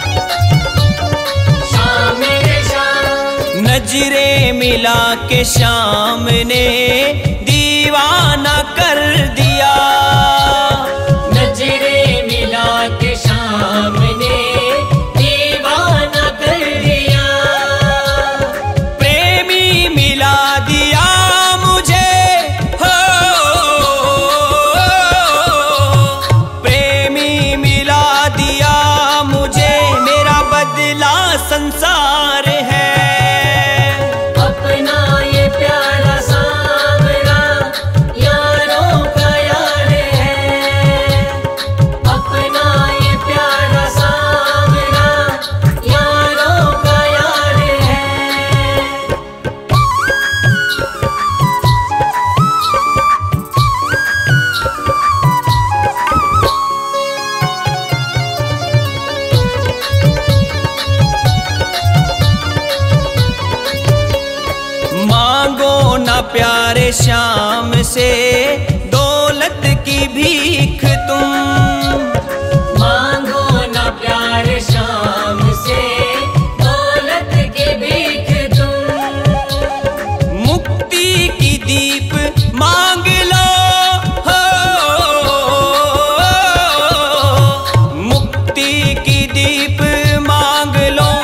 शाम मेरे शाम। नजरे मिला के शाम ने दीवाना कर दिया, नजरे मिला के शाम ने दीवाना कर दिया। प्रेमी मिला दिया मुझे हो, प्रेमी मिला दिया मुझे, मेरा बदला संसार है। अपना ये प्यारा सांवरा यारों का यार है। अपना ये प्यारा सांवरा यारों का यार है। मांगो ना प्यारे श्याम से दौलत की भीख तुम, मांगो ना प्यार शाम से दौलत की भीख तुम। मुक्ति की दीप मांग लो हो, मुक्ति की दीप मांग लो,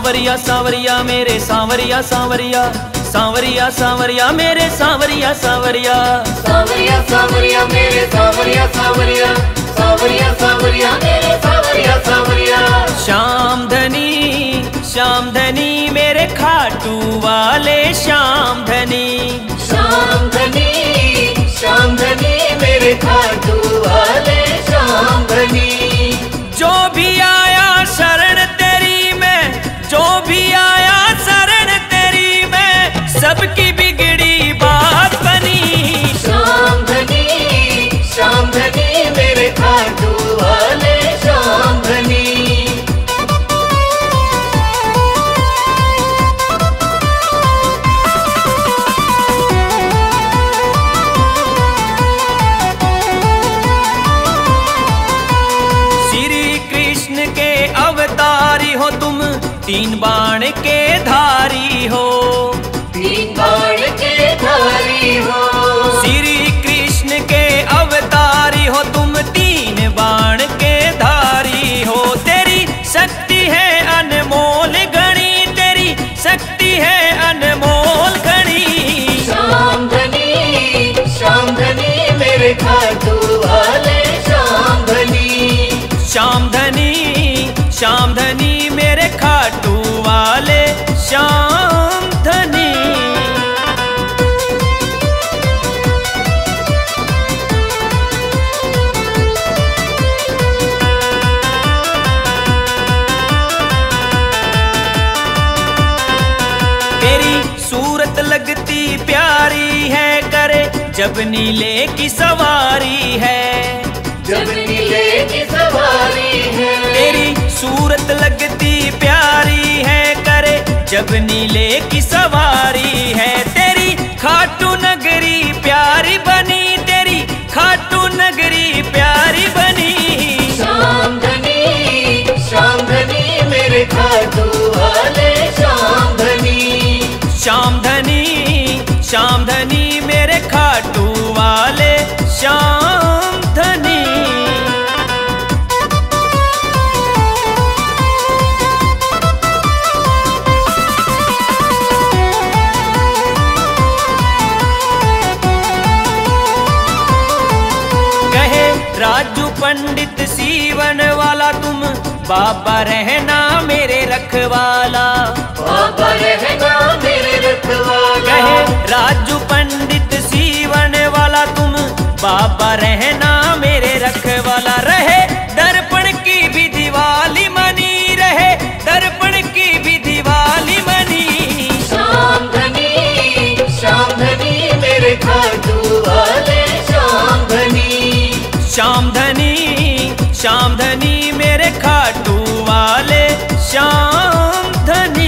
सांवरिया सांवरिया मेरे सांवरिया सांवरिया, सांवरिया सांवरिया मेरे सांवरिया सांवरिया, सांवरिया सांवरिया मेरे सांवरिया सांवरिया, सांवरिया सांवरिया मेरे सांवरिया सांवरिया। श्याम धनी मेरे खाटू वाले श्याम धनी, श्याम धनी मेरे खाटू वाले श्याम धनी। जो भी आया शरण तेरी में, जो भी आया शरण तेरी में, सबकी बिगड़ी बात बनी। श्याम धनी मेरे खाटू वाले श्याम धनी। हो तुम तीन बाण के धारी हो, तीन बाण के धारी हो। श्री कृष्ण के अवतारी हो तुम तीन बाण के धारी हो। तेरी शक्ति है अनमोल घड़ी, तेरी शक्ति है अनमोल घड़ी। श्याम धनी मेरे खाटू वाले श्याम धनी। श्याम धनी मेरे खाटू वाले श्याम धनी। तेरी सूरत लगती प्यारी है, करे जब नीले की सवारी है, जब नीले की सवारी है। तेरी सूरत लगती प्यारी है, करे जब नीले की सवारी है। तेरी खाटू नगरी प्यारी बनी, तेरी खाटू नगरी प्यारी बनी। श्याम धनी मेरे खाटू वाले श्याम धनी। श्याम धनी मेरे खाटू वाले श्याम धनी। राजू पंडित सीवन वाला तुम बाबा रहना मेरे रखवाला, बाबा रहना मेरे रखवाला। कहे राजू पंडित सीवन वाला तुम बाबा रहना मेरे रखवाला। रहे दर्पण की भी दिवाली मनी, रहे दर्पण की भी दिवाली मनी। श्याम धनी मेरे खाटू वाले श्याम धनी। श्याम धनी मेरे खाटू वाले श्याम धनी।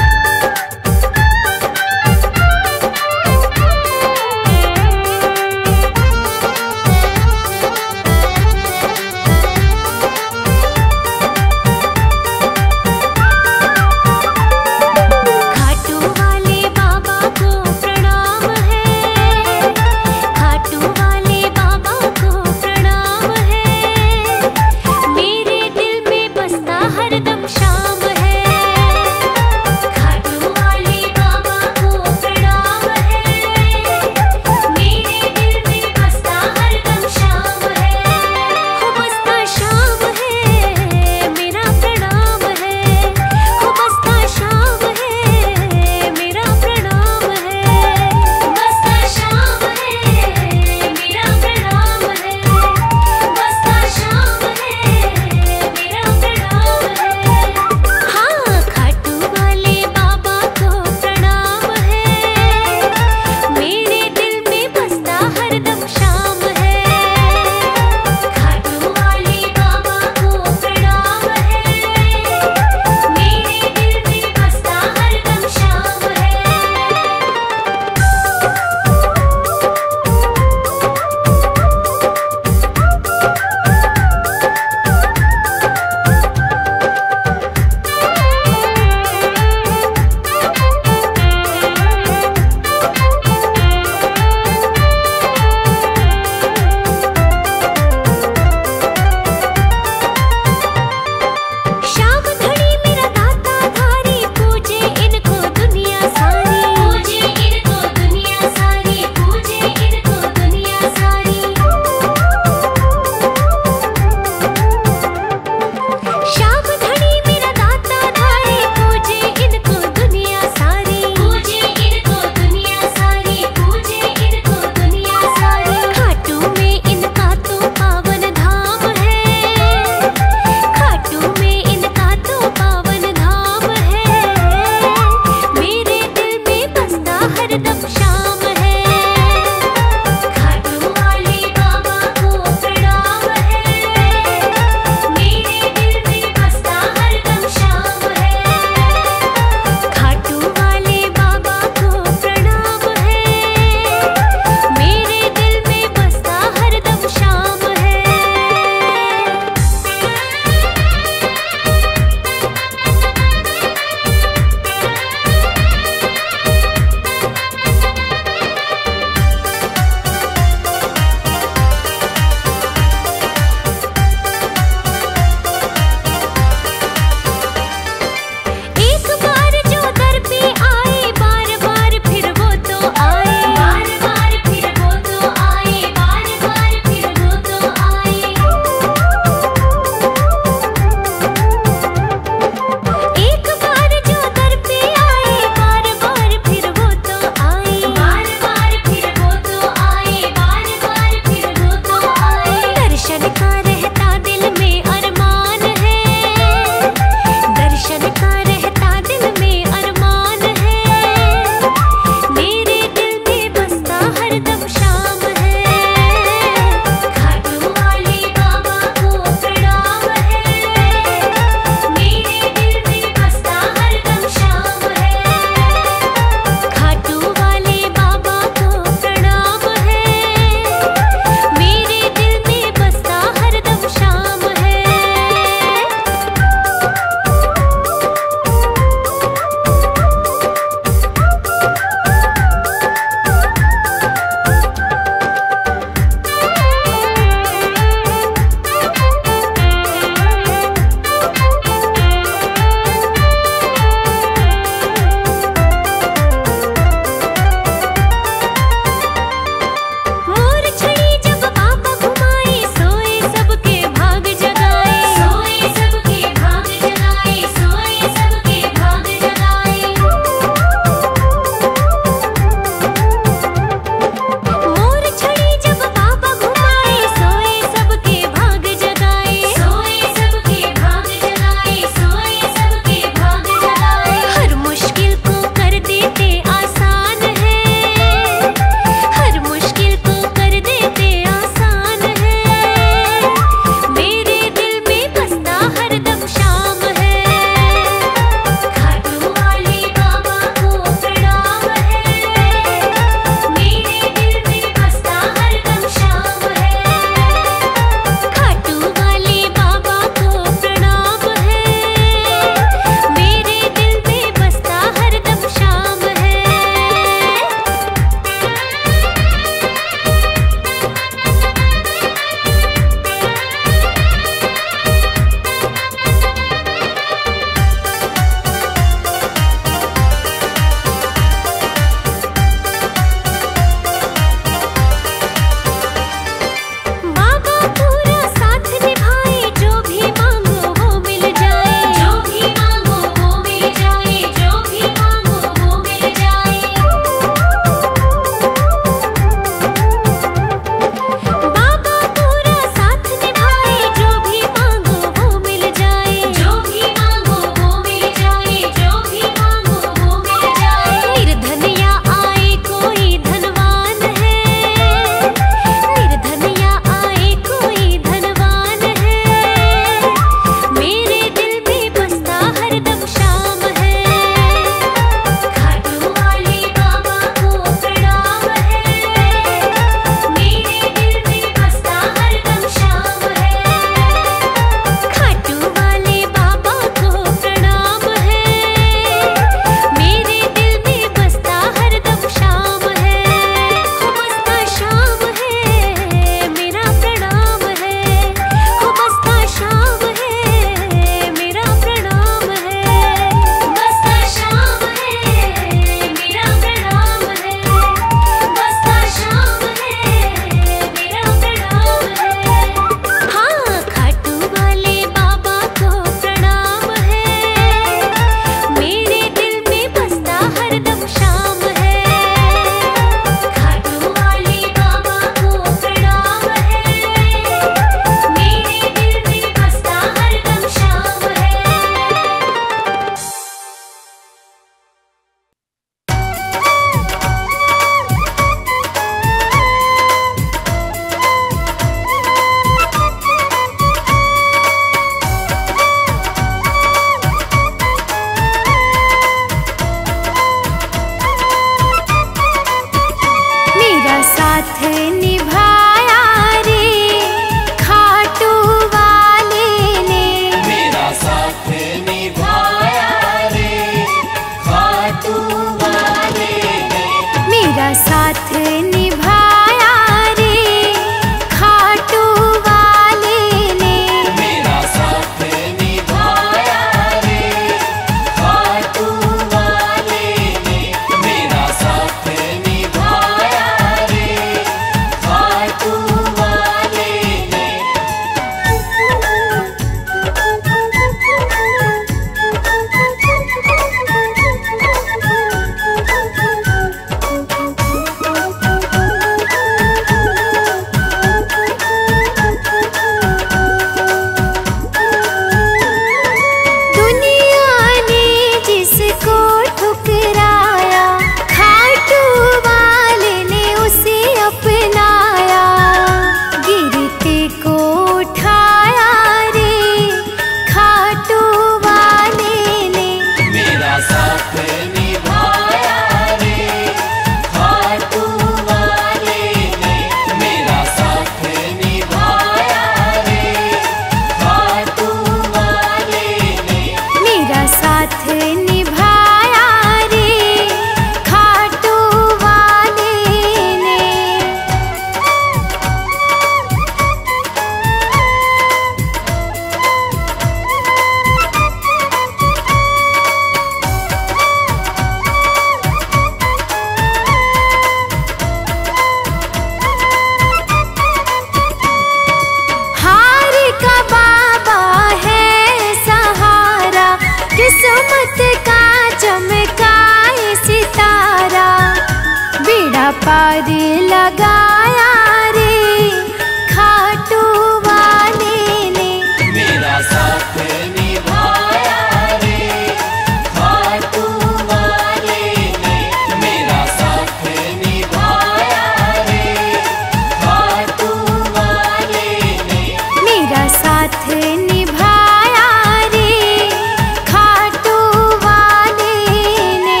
किस्मत का चमकाए सितारा, बेड़ा पार लगाया रे खाटू वाले ने। मेरा साथ निभाया रे खाटू वाले ने, मेरा साथ निभाया रे खाटू वाले ने, मेरा साथ निभाया रे खाटू वाले ने।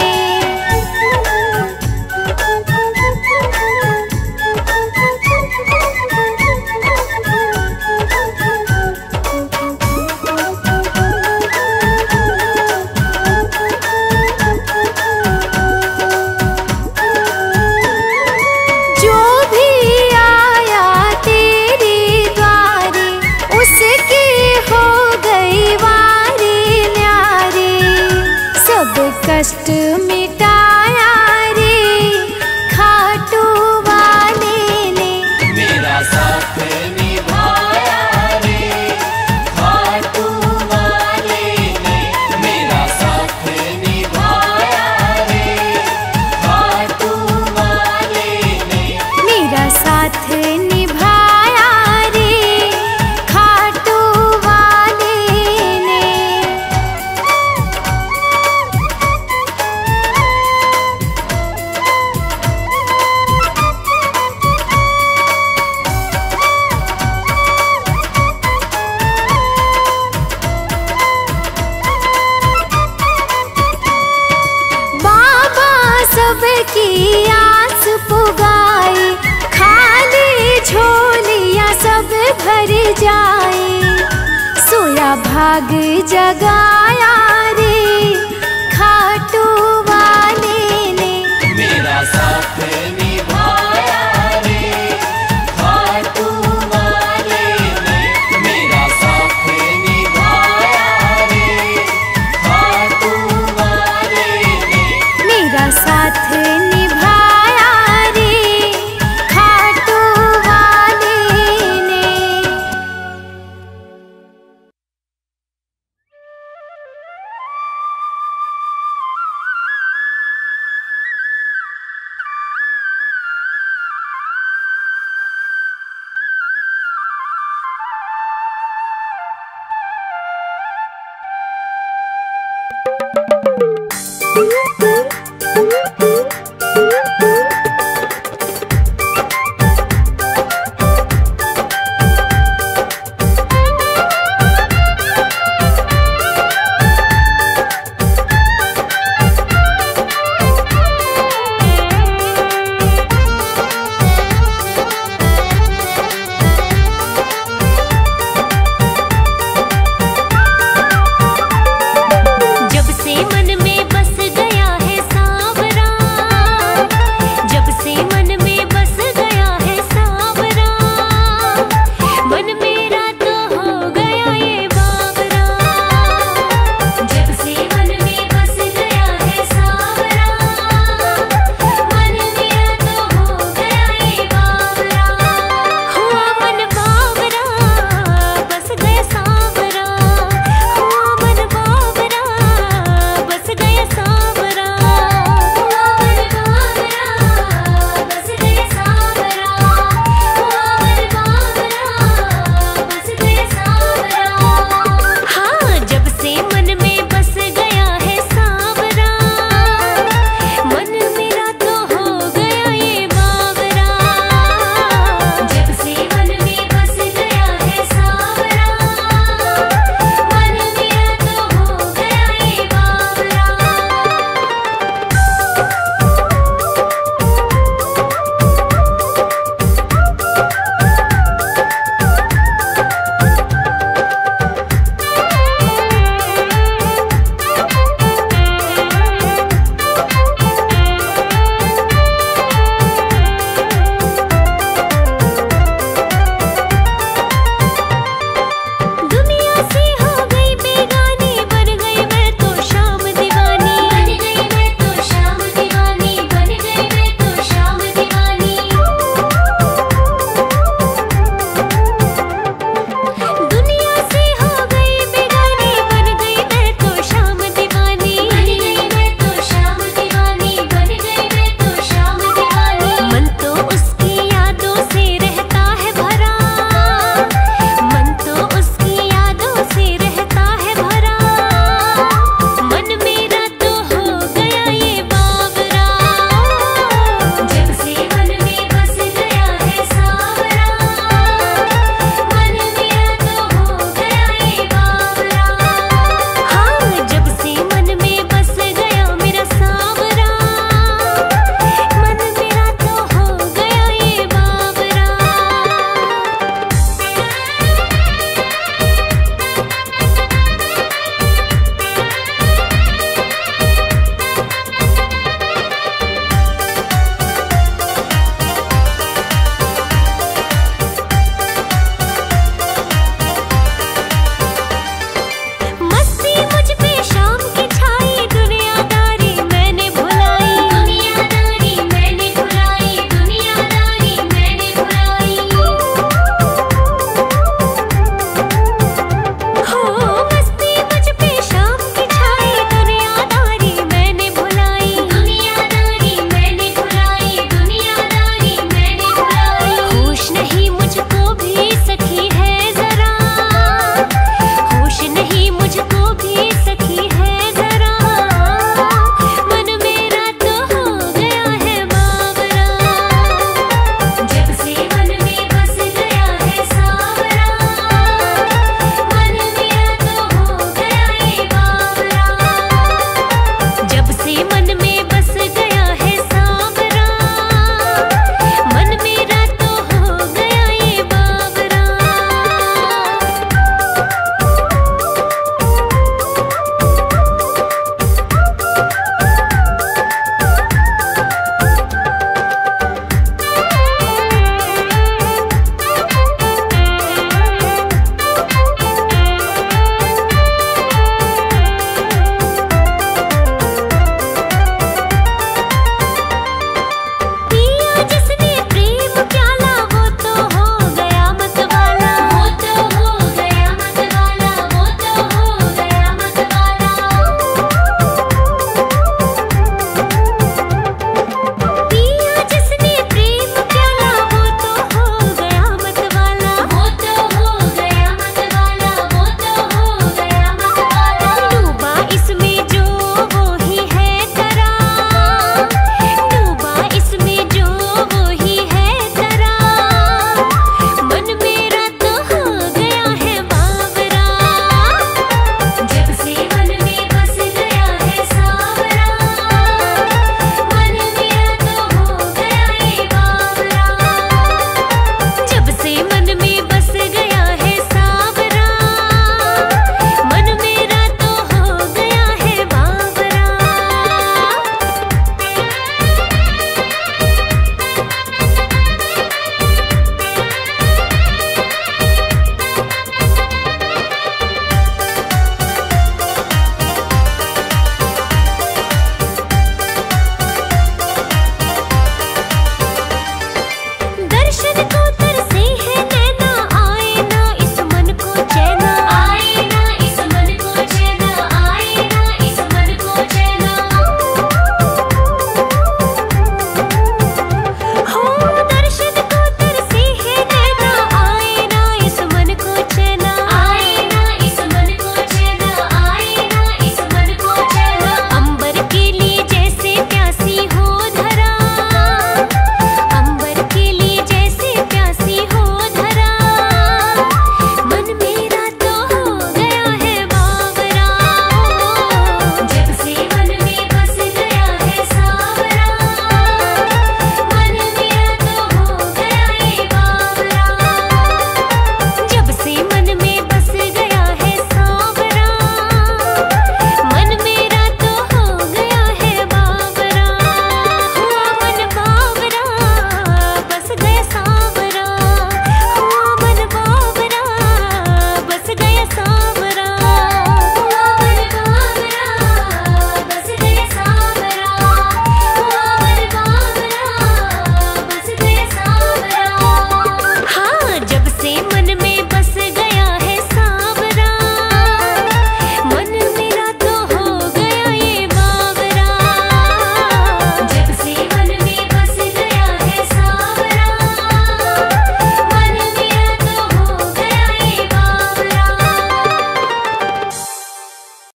जो भी आया तेरे द्वारे, उसकी हो गई वारी न्यारी। सब कष्ट मिटाया रे खाटू वाले ने। मेरा साथ निभाया रे खाटू वाले ने, मेरा साथ निभाया रे खाटू वाले ने, मेरा साथ निभाया रे खाटू वाले ने। बाबा सबकी आस पुगाए, खाली झोलियां सब भर जाए। सोया भाग जगाया रे खाटू वाले ने। मेरा साथ